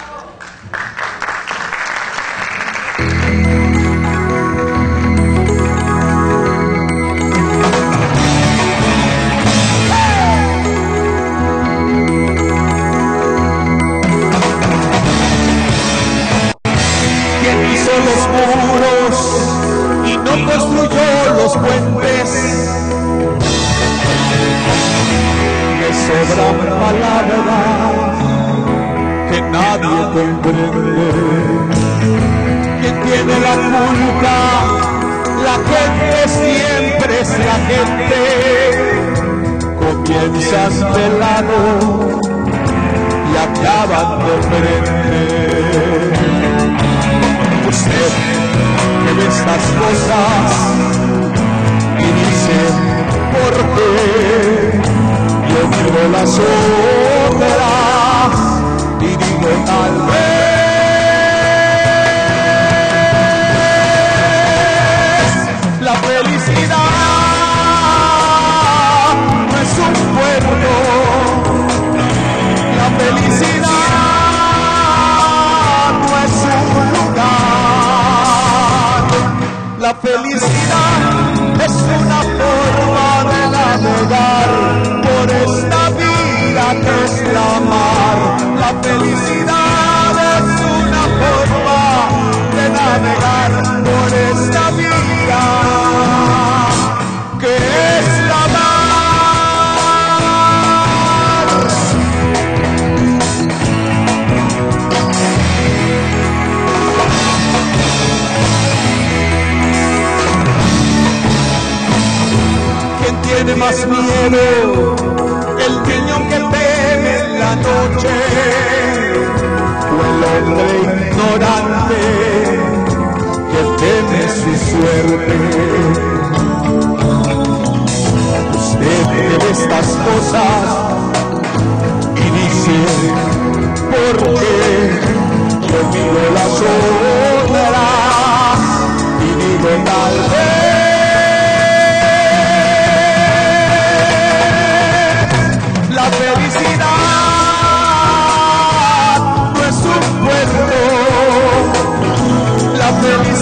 ¿Quién hizo los muros y no construyó los puentes? Me sobran palabras que nadie comprende. ¿Quién tiene la culpa? La gente siempre es la gente. piensas de lado y acaban de frente. Usted que ve estas cosas y dice ¿por qué? Yo miro las otras y digo tal vez la felicidad no es un puerto, la felicidad no es un lugar, la felicidad es una forma de navegar por esta vida que es la mar. La felicidad es una forma de navegar por esta vida que es la mar. ¿Quién tiene más miedo? El niño que teme en la noche o el hombre ignorante que teme su suerte. Usted ve estas cosas y dice ¿por qué? Yo miro las otras y digo tal vez la felicidad no es un puerto, la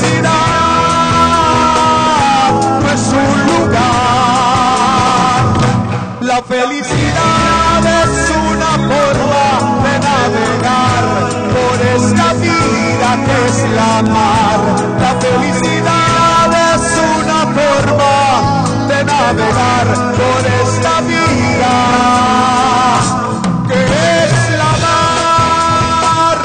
felicidad no es un lugar, la felicidad es una forma de navegar por esta vida que es la mar. La felicidad es una forma de navegar por esta vida que es la mar.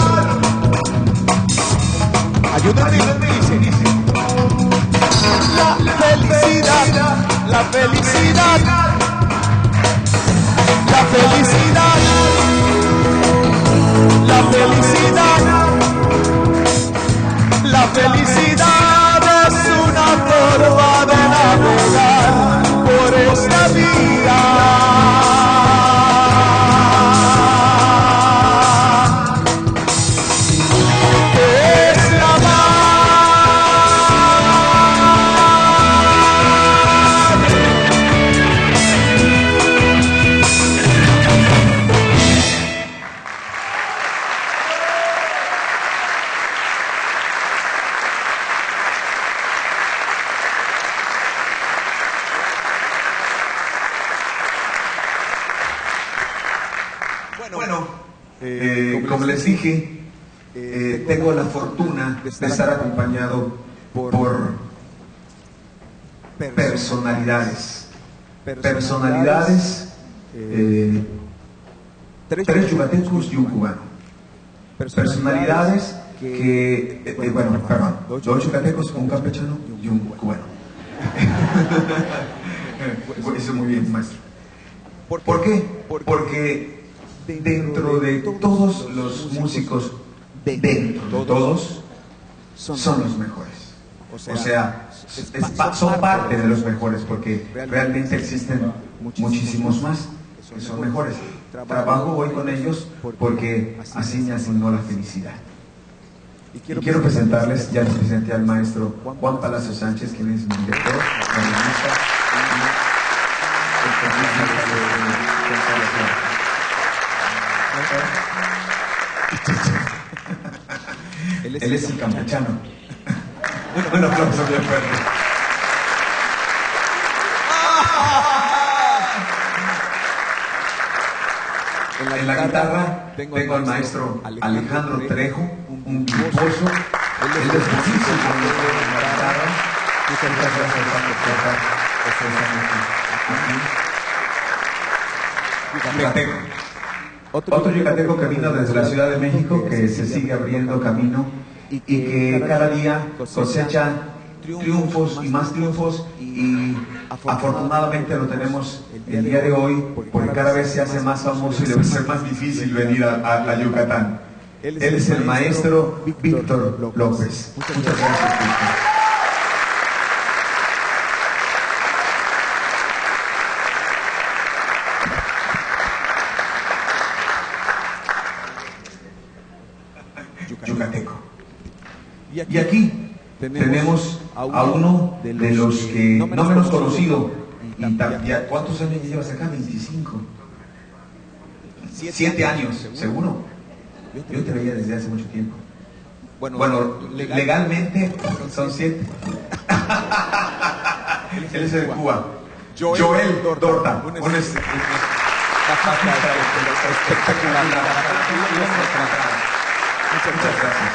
Ayúdenme, dice. La felicidad, la felicidad, la felicidad, la felicidad, la felicidad es una forma de navegar por esta vida. Como les dije, tengo la fortuna de estar acompañado por personalidades, tres yucatecos y un cubano, personalidades que, dos yucatecos, un campechano y un cubano. Eso muy bien, maestro. ¿Por qué? Porque dentro de todos los músicos, son los mejores. O sea, son parte de los mejores, porque realmente existen muchísimos más que son mejores. Trabajo hoy con ellos porque así me asignó la felicidad. Y quiero presentarles, ya les presenté al maestro Juan Palacio Sánchez, quien es mi director, organista, Él es el campechano. Un aplauso bien fuerte. En la guitarra tengo al maestro Alejandro Trejo, un virtuoso. Él es buenísimo en la guitarra. Muchas gracias por Otro yucateco que vino desde la Ciudad de México, que se sigue abriendo camino y que cada día cosecha triunfos y más triunfos, y afortunadamente lo tenemos el día de hoy, porque cada vez se hace más famoso y debe ser más difícil venir a Yucatán. Él es el maestro Víctor López. Muchas gracias, Víctor. Yucateco. Y aquí tenemos a uno de los que no menos conocido. ¿Cuántos años llevas acá? 25. 7 años, seguro. Yo te veía desde hace mucho tiempo. Bueno, legalmente son 7. Él es de Cuba. Joel Dorta. Espectacular. Muchas gracias.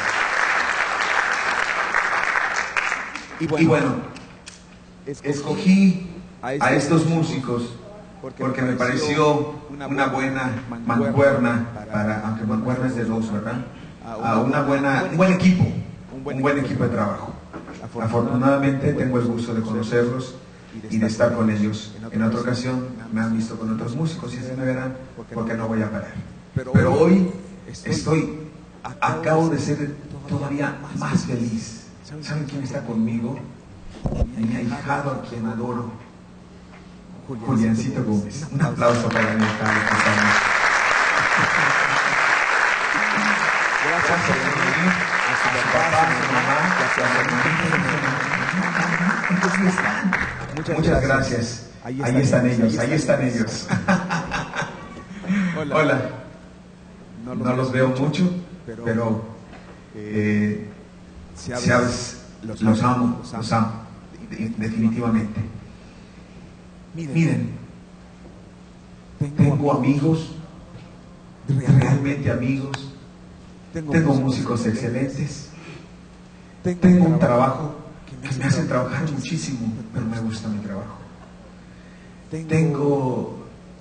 Y bueno, escogí a estos músicos porque me pareció una buena mancuerna aunque mancuerna es de dos, ¿verdad? Un buen equipo de trabajo. Afortunadamente tengo el gusto de conocerlos y de estar con ellos. En otra ocasión me han visto con otros músicos y así me verán, porque no voy a parar. Pero hoy acabo de ser todavía más feliz. ¿Saben quién está conmigo? Mi ahijado, a quien adoro, Juliancito Gómez. Un aplauso para mi ahijado. Gracias por venir, a su papá, a su mamá. Muchas gracias. Ahí están ellos. Hola. No los veo mucho, pero sabes, los amo, definitivamente. Miren, tengo amigos, realmente amigos, tengo músicos excelentes, tengo un trabajo que me hace trabajar muchísimo, pero me gusta mi trabajo. Tengo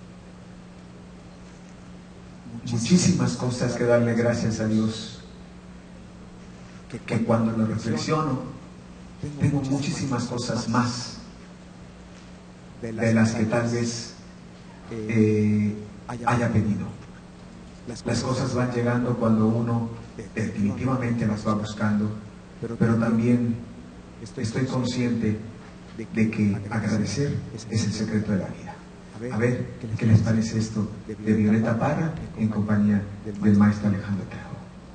muchísimas cosas que darle gracias a Dios, que cuando lo reflexiono, tengo muchísimas cosas más de las que tal vez haya pedido. Las cosas van llegando cuando uno definitivamente las va buscando, pero también estoy consciente de que agradecer es el secreto de la vida. A ver, ¿qué les parece esto de Violeta Parra en compañía del maestro Alejandro Trejo?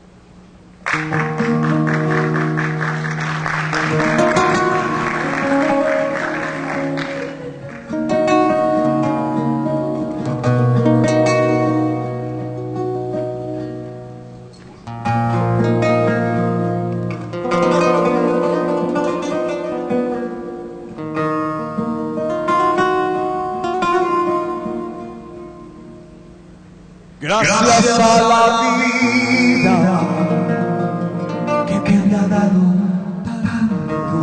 Gracias a la vida que me ha dado tanto,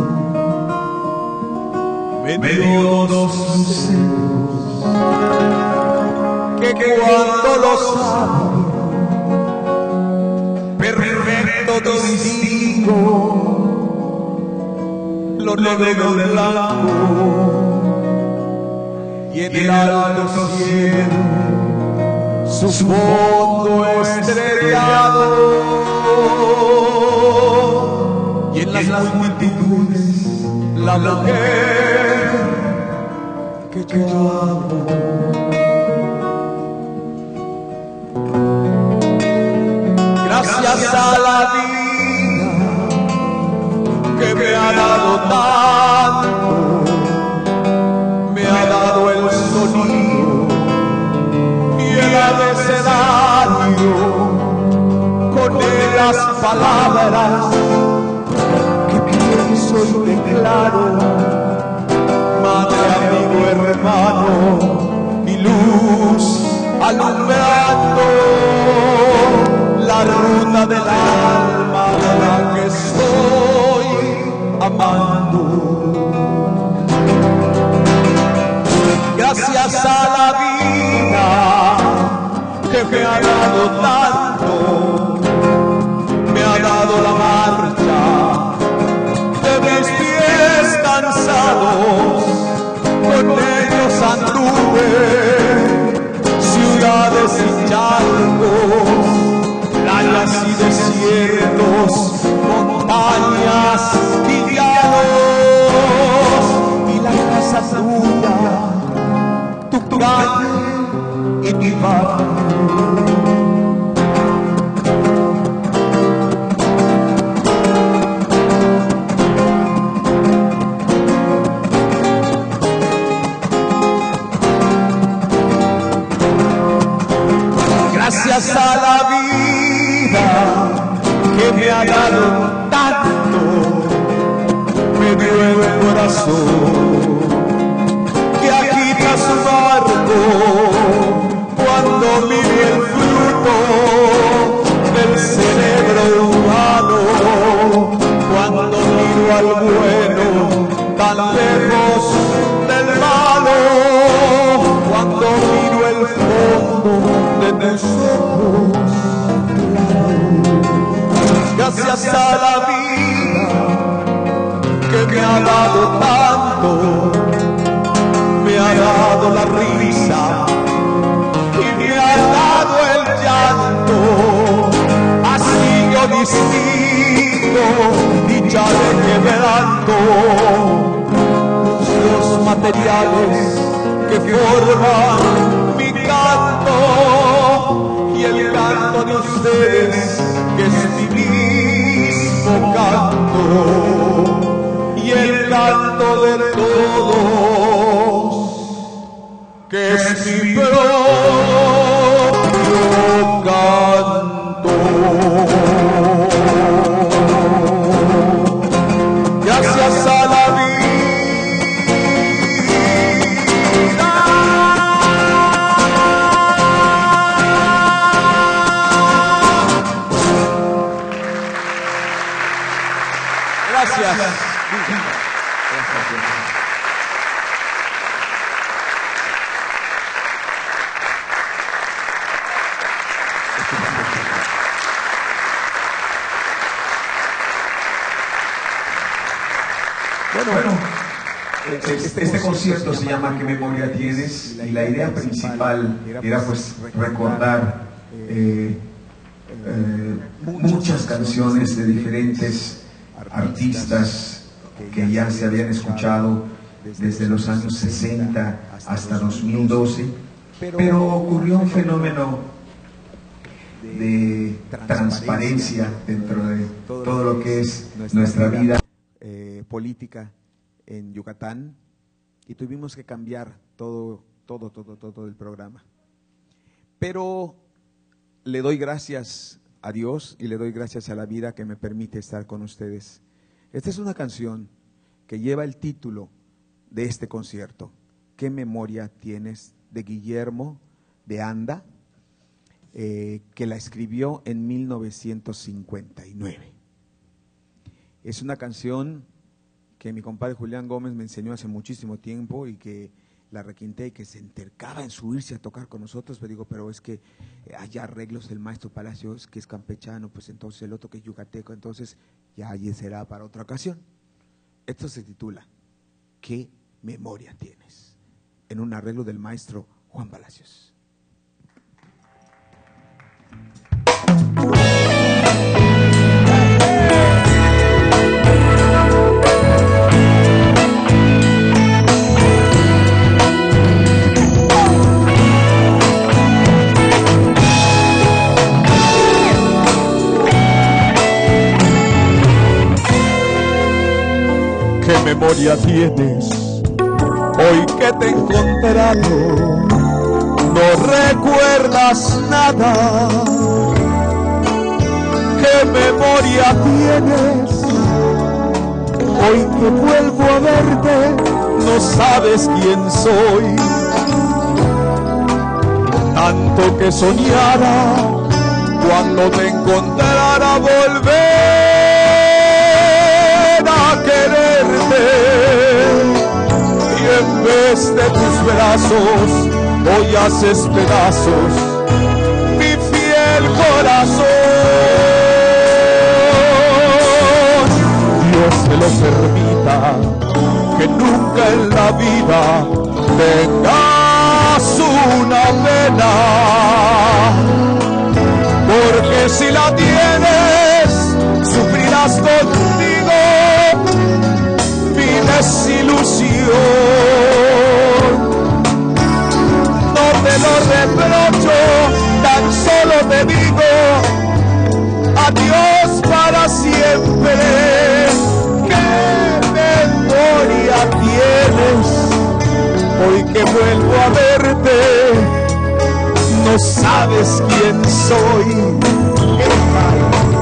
me dio dos deseos que cuando los abro, perfecto distingo lo negro del blanco, y en el alto cielo su fondo estrellado, y en las multitudes la mujer que yo amo. Gracias a la vida que me ha dado tanto, me ha dado el sonido y el abecedario, con las palabras que pienso y declaro, madre, amigo, hermano y luz alumbrando la ruta del alma de la que estoy amando. Gracias a la vida que me ha dado tanto, me ha dado la marcha de mis pies lados, con ellos anduve, ciudades y charcos, playas y desiertos, montañas y llanos, y la casa tuya, tu calle y mi barrio. Gracias a la vida que me ha dado tanto, me dio el corazón que agita su barco cuando mire el fruto del cerebro humano, cuando miro al bueno tan lejos del malo, cuando miro el fondo de tus ojos. Gracias a la vida que me ha dado tanto, me ha dado la risa y me ha dado el llanto. Así yo distingo dicha de quebranto, los materiales que forman mi canto y el canto de ustedes que es mi mismo canto y el canto de todos que es mi propio canto. Gracias a la Este concierto se llama ¿Qué memoria tienes? Y la idea principal era pues recordar muchas canciones de diferentes artistas que ya se habían escuchado desde los años 60 hasta 2012, pero ocurrió un fenómeno de transparencia dentro de todo lo que es nuestra vida política en Yucatán, y tuvimos que cambiar todo el programa. Pero le doy gracias a Dios y le doy gracias a la vida que me permite estar con ustedes. Esta es una canción que lleva el título de este concierto, ¿Qué memoria tienes?, de Guillermo de Anda, que la escribió en 1959. Es una canción que mi compadre Julián Gómez me enseñó hace muchísimo tiempo y que la requinté y que se entercaba en subirse a tocar con nosotros. Pero digo, pero es que hay arreglos del maestro Palacios, que es campechano, pues entonces el otro que es yucateco, entonces ya allí será para otra ocasión. Esto se titula ¿Qué memoria tienes?, en un arreglo del maestro Juan Palacios. ¿Qué memoria tienes hoy que te he encontrado? No recuerdas nada. ¿Qué memoria tienes hoy que vuelvo a verte? No sabes quién soy. Tanto que soñara cuando te encontrara volver a quererte, y en vez de tus brazos hoy haces pedazos mi fiel corazón. Dios te lo permita, que nunca vida tengas una pena, porque si la tienes, sufrirás contigo mi desilusión. No te lo reprocho, tan solo te digo adiós para siempre. ¿Qué memoria tienes? Hoy que vuelvo a verte, no sabes quién soy. ¿Qué tal?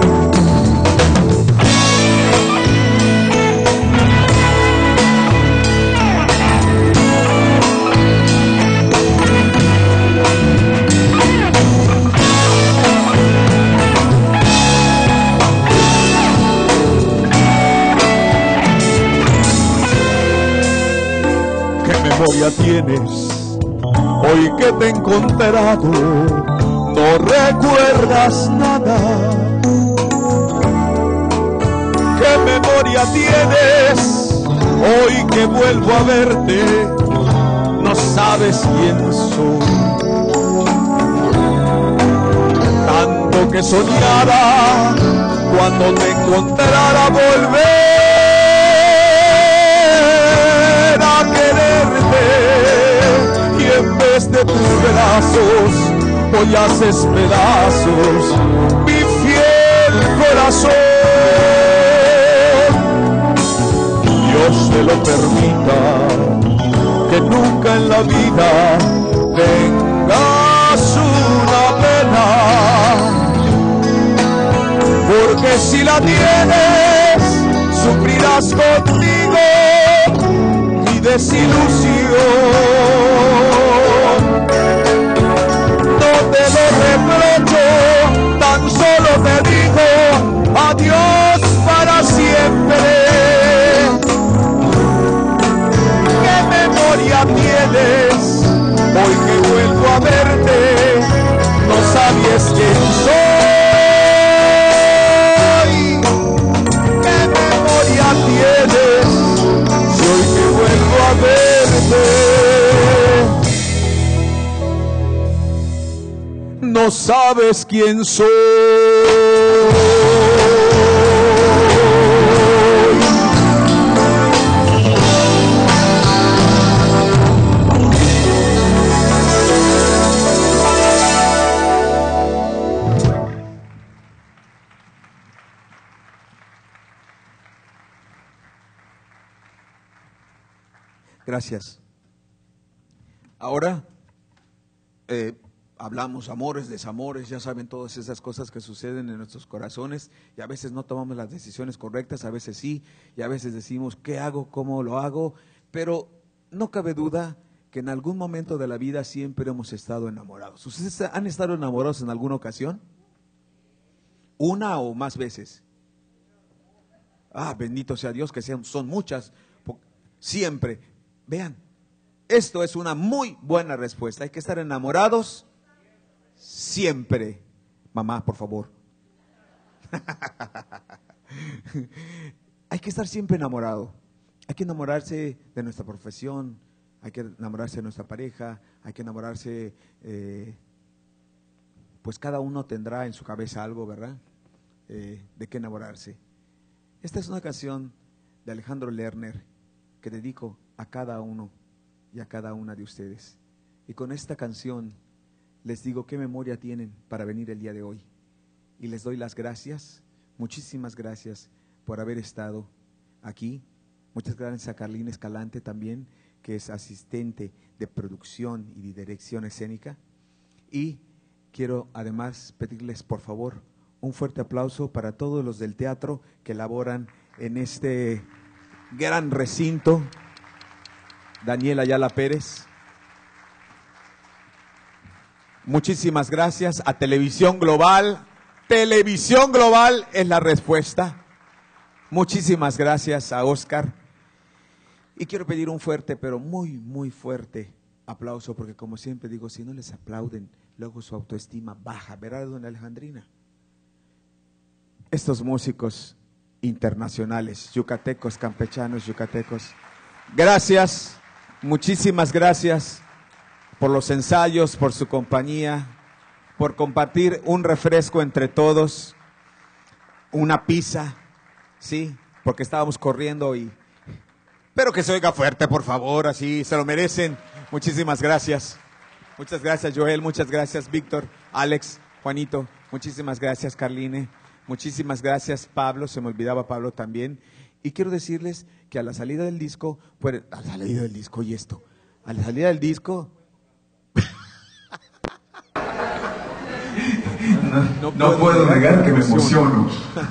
Memoria tienes, hoy que te he encontrado, no recuerdas nada. ¿Qué memoria tienes? Hoy que vuelvo a verte, no sabes quién soy. Tanto que soñara cuando te encontrara volver a quererte, y en vez de tus brazos hoy haces pedazos mi fiel corazón. Dios te lo permita, que nunca en la vida tengas una pena, porque si la tienes, sufrirás contigo desilusión. No te lo reprocho, tan solo te digo adiós para siempre. ¿Qué memoria tienes? Hoy que vuelvo a verte, no sabes quién soy. ¿Qué memoria tienes? Hoy que vuelvo a verte, no sabes quién soy. Gracias. Ahora hablamos amores, desamores, ya saben todas esas cosas que suceden en nuestros corazones y a veces no tomamos las decisiones correctas, a veces sí, y a veces decimos ¿qué hago? ¿Cómo lo hago? Pero no cabe duda que en algún momento de la vida siempre hemos estado enamorados. ¿Ustedes han estado enamorados en alguna ocasión? ¿Una o más veces? Ah, bendito sea Dios, que son muchas, siempre. Vean, esto es una muy buena respuesta. Hay que estar enamorados siempre. Mamá, por favor. Hay que estar siempre enamorado. Hay que enamorarse de nuestra profesión, hay que enamorarse de nuestra pareja, hay que enamorarse, pues cada uno tendrá en su cabeza algo, ¿verdad? De qué enamorarse. Esta es una canción de Alejandro Lerner que dedico a cada uno y a cada una de ustedes. Y con esta canción les digo qué memoria tienen para venir el día de hoy. Y les doy las gracias, muchísimas gracias por haber estado aquí. Muchas gracias a Carlina Escalante también, que es asistente de producción y de dirección escénica. Y quiero además pedirles por favor un fuerte aplauso para todos los del teatro que laboran en este gran recinto. Daniel Ayala Pérez. Muchísimas gracias a Televisión Global. Televisión Global es la respuesta. Muchísimas gracias a Oscar. Y quiero pedir un fuerte, pero muy, muy fuerte aplauso, porque como siempre digo, si no les aplauden, luego su autoestima baja. ¿Verdad, doña Alejandrina? Estos músicos internacionales, yucatecos, campechanos, yucatecos. Gracias. Muchísimas gracias por los ensayos, por su compañía, por compartir un refresco entre todos, una pizza, sí, porque estábamos corriendo y... Pero que se oiga fuerte, por favor, así se lo merecen. Muchísimas gracias. Muchas gracias, Joel, muchas gracias, Víctor, Alex, Juanito, muchísimas gracias, Carline, muchísimas gracias, Pablo, se me olvidaba Pablo también. Y quiero decirles que a la salida del disco, a la salida del disco y esto, a la salida del disco... No puedo negar que me emociono.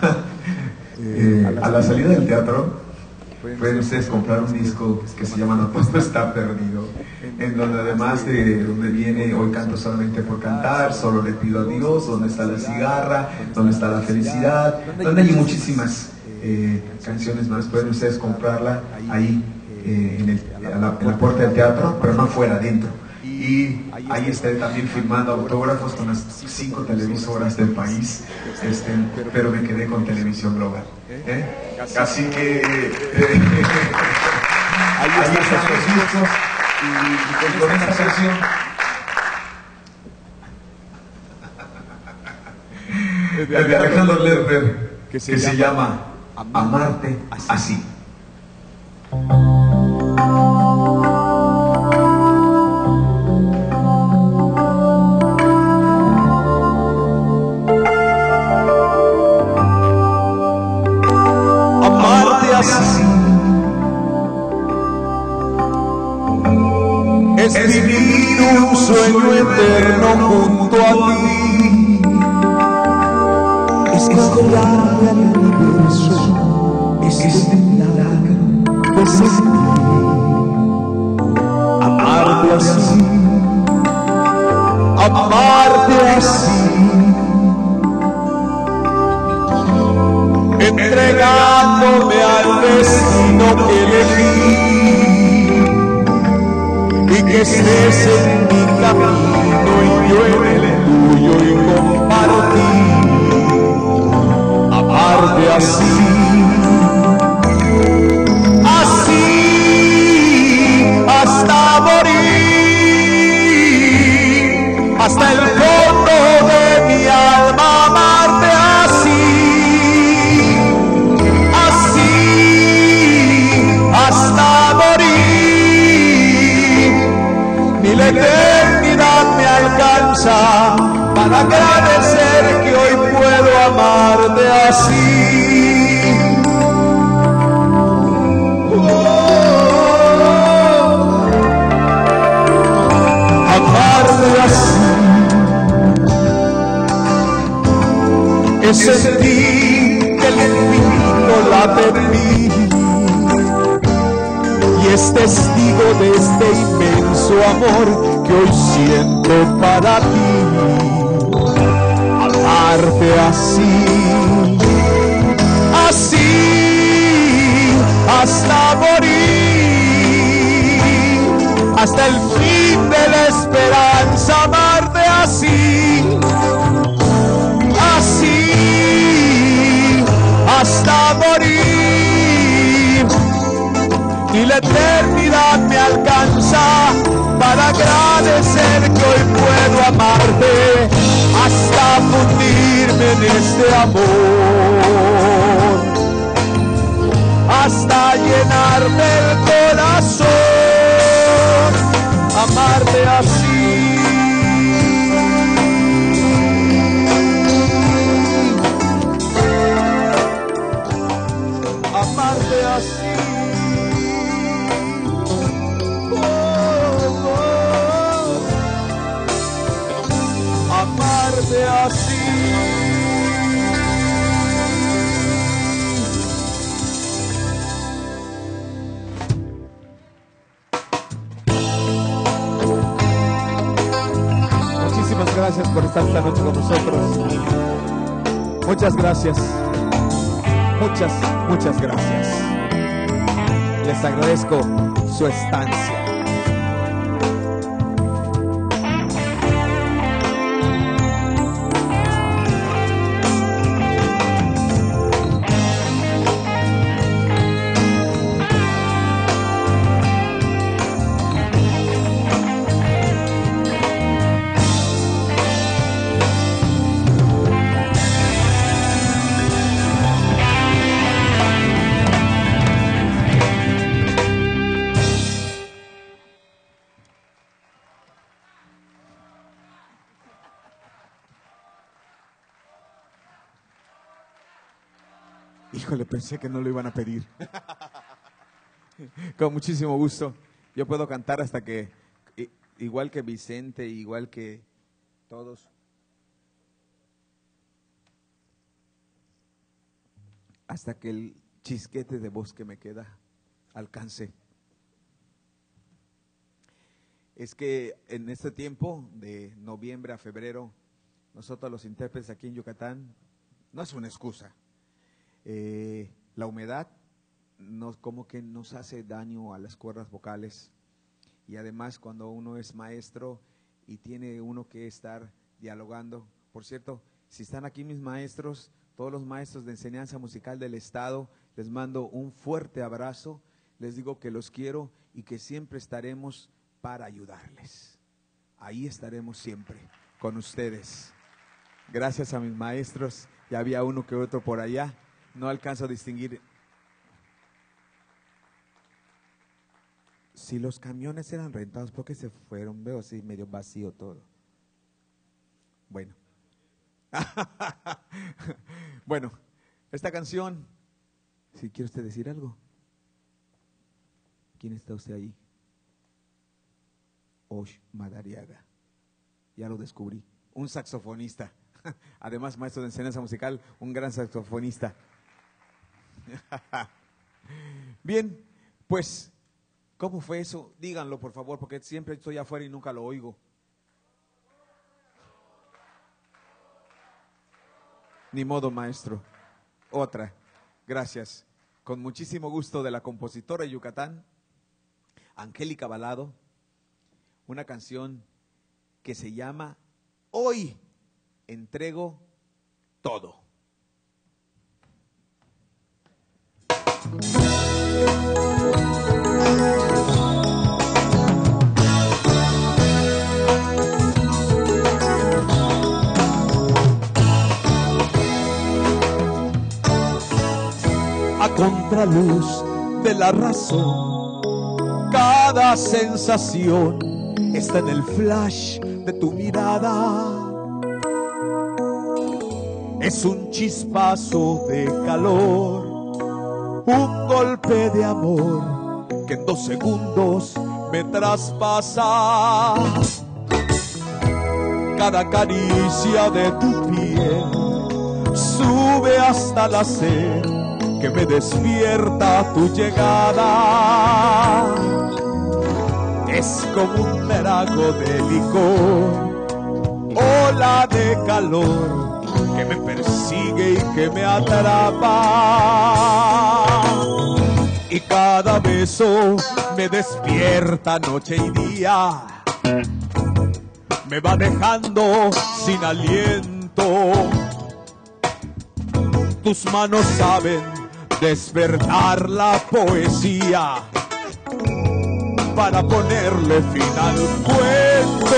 A la salida del teatro, pueden ustedes comprar un disco que se llama No Todo Está Perdido, en donde además de donde viene Hoy canto solamente por cantar, Solo le pido a Dios, Donde está la cigarra, Donde está la felicidad, donde hay muchísimas canciones más, pueden ustedes comprarla ahí en la puerta del teatro, pero no fuera, adentro. Y ahí estaré también firmando autógrafos con las 5 televisoras del país, pero me quedé con Televisión Global. Así que ahí están los discos y con esta canción de Alejandro Lerner que se llama Amarte Así. Es vivir un sueño eterno junto a ti, es controlar el universo, es milagro de sentir. Amarte así, amarte así, entregándome al destino que elegí. Y que estés en mi camino y yo en el tuyo y compartir, amarte así, así, hasta morir, hasta el fondo de mi alma, amarte así, así, hasta morir. Ni la eternidad me alcanza para agradecer que hoy puedo amarte así. Amarte así es sentir que el infinito late en mí y es testigo de este inmenso amor que hoy siento para ti. Amarte así, así, hasta morir, hasta el fin de la esperanza, amarte así, así, hasta morir. Y la eternidad me alcanza para agradecer que hoy puedo amarte hasta fundirme en este amor, hasta llenarte el corazón, amarte así, amarte así. Amarte así. Muchísimas gracias por estar esta noche con nosotros. Muchas gracias. Muchas gracias. Les agradezco su estancia. Híjole, pensé que no lo iban a pedir. Con muchísimo gusto. Yo puedo cantar hasta que, igual que Vicente, igual que todos, hasta que el chisquete de voz que me queda alcance. Es que en este tiempo, de noviembre a febrero, nosotros los intérpretes aquí en Yucatán, no es una excusa. La humedad como que nos hace daño a las cuerdas vocales, y además cuando uno es maestro y tiene uno que estar dialogando. Por cierto, si están aquí mis maestros, todos los maestros de enseñanza musical del estado, les mando un fuerte abrazo, les digo que los quiero y que siempre estaremos para ayudarles. Ahí estaremos siempre con ustedes. Gracias a mis maestros. Ya había uno que otro por allá, no alcanzo a distinguir. Si los camiones eran rentados, ¿por qué se fueron? Veo así medio vacío todo. Bueno. Bueno, esta canción, si quiere usted decir algo. ¿Quién está usted ahí? Osh Madariaga. Ya lo descubrí. Un saxofonista. Además, maestro de enseñanza musical, un gran saxofonista. Bien, pues, ¿cómo fue eso? Díganlo, por favor, porque siempre estoy afuera y nunca lo oigo. Ni modo, maestro. Otra. Gracias. Con muchísimo gusto, de la compositora de Yucatán, Angélica Balado, una canción que se llama Hoy entrego todo. A contraluz de la razón, cada sensación está en el flash de tu mirada. Es un chispazo de calor, un golpe de amor que en 2 segundos me traspasa. Cada caricia de tu piel sube hasta la sed que me despierta tu llegada. Es como un trago de licor, ola de calor que me persigue y que me atrapa. Y cada beso me despierta noche y día, me va dejando sin aliento. Tus manos saben despertar la poesía para ponerle fin al cuento.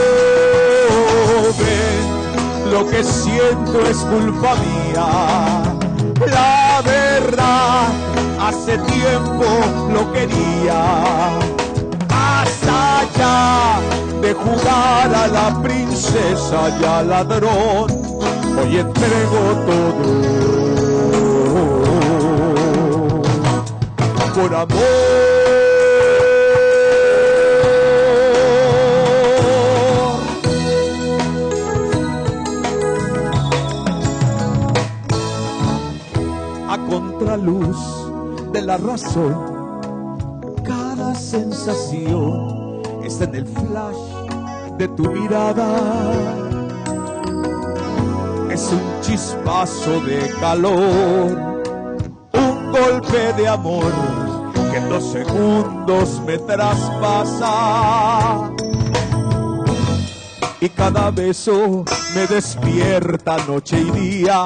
Ven, lo que siento es culpa mía, la verdad, hace tiempo lo quería. Basta ya de jugar a la princesa y al ladrón, hoy entrego todo por amor. A contraluz de la razón, cada sensación está en el flash de tu mirada. Es un chispazo de calor, un golpe de amor que en 2 segundos me traspasa. Y cada beso me despierta noche y día,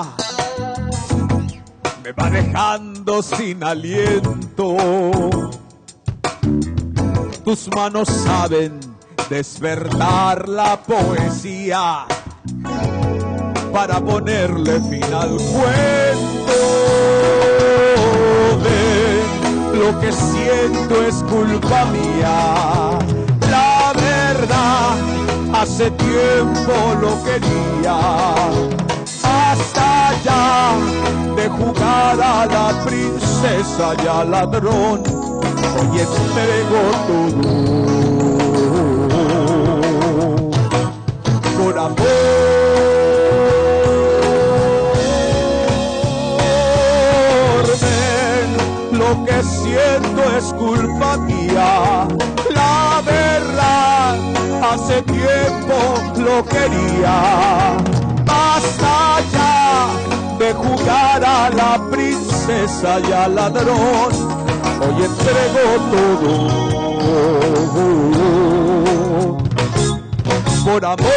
me va dejando sin aliento. Tus manos saben despertar la poesía para ponerle fin al cuento. Lo que siento es culpa mía, la verdad, hace tiempo lo quería. Basta ya de de jugar a la princesa y al ladrón, hoy entrego todo por amor. Ven, lo que siento es culpa mía, la verdad hace tiempo lo quería. Basta ya de jugar a la princesa y al ladrón, hoy entrego todo por amor.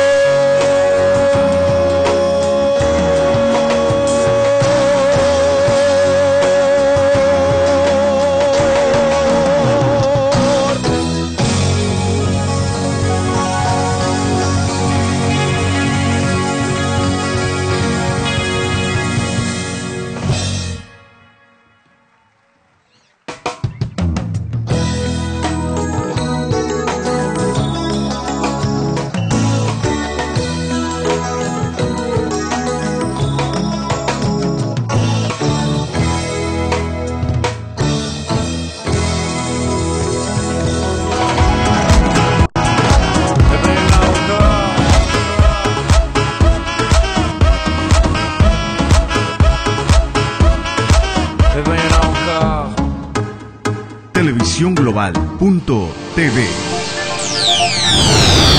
Televisión Global.tv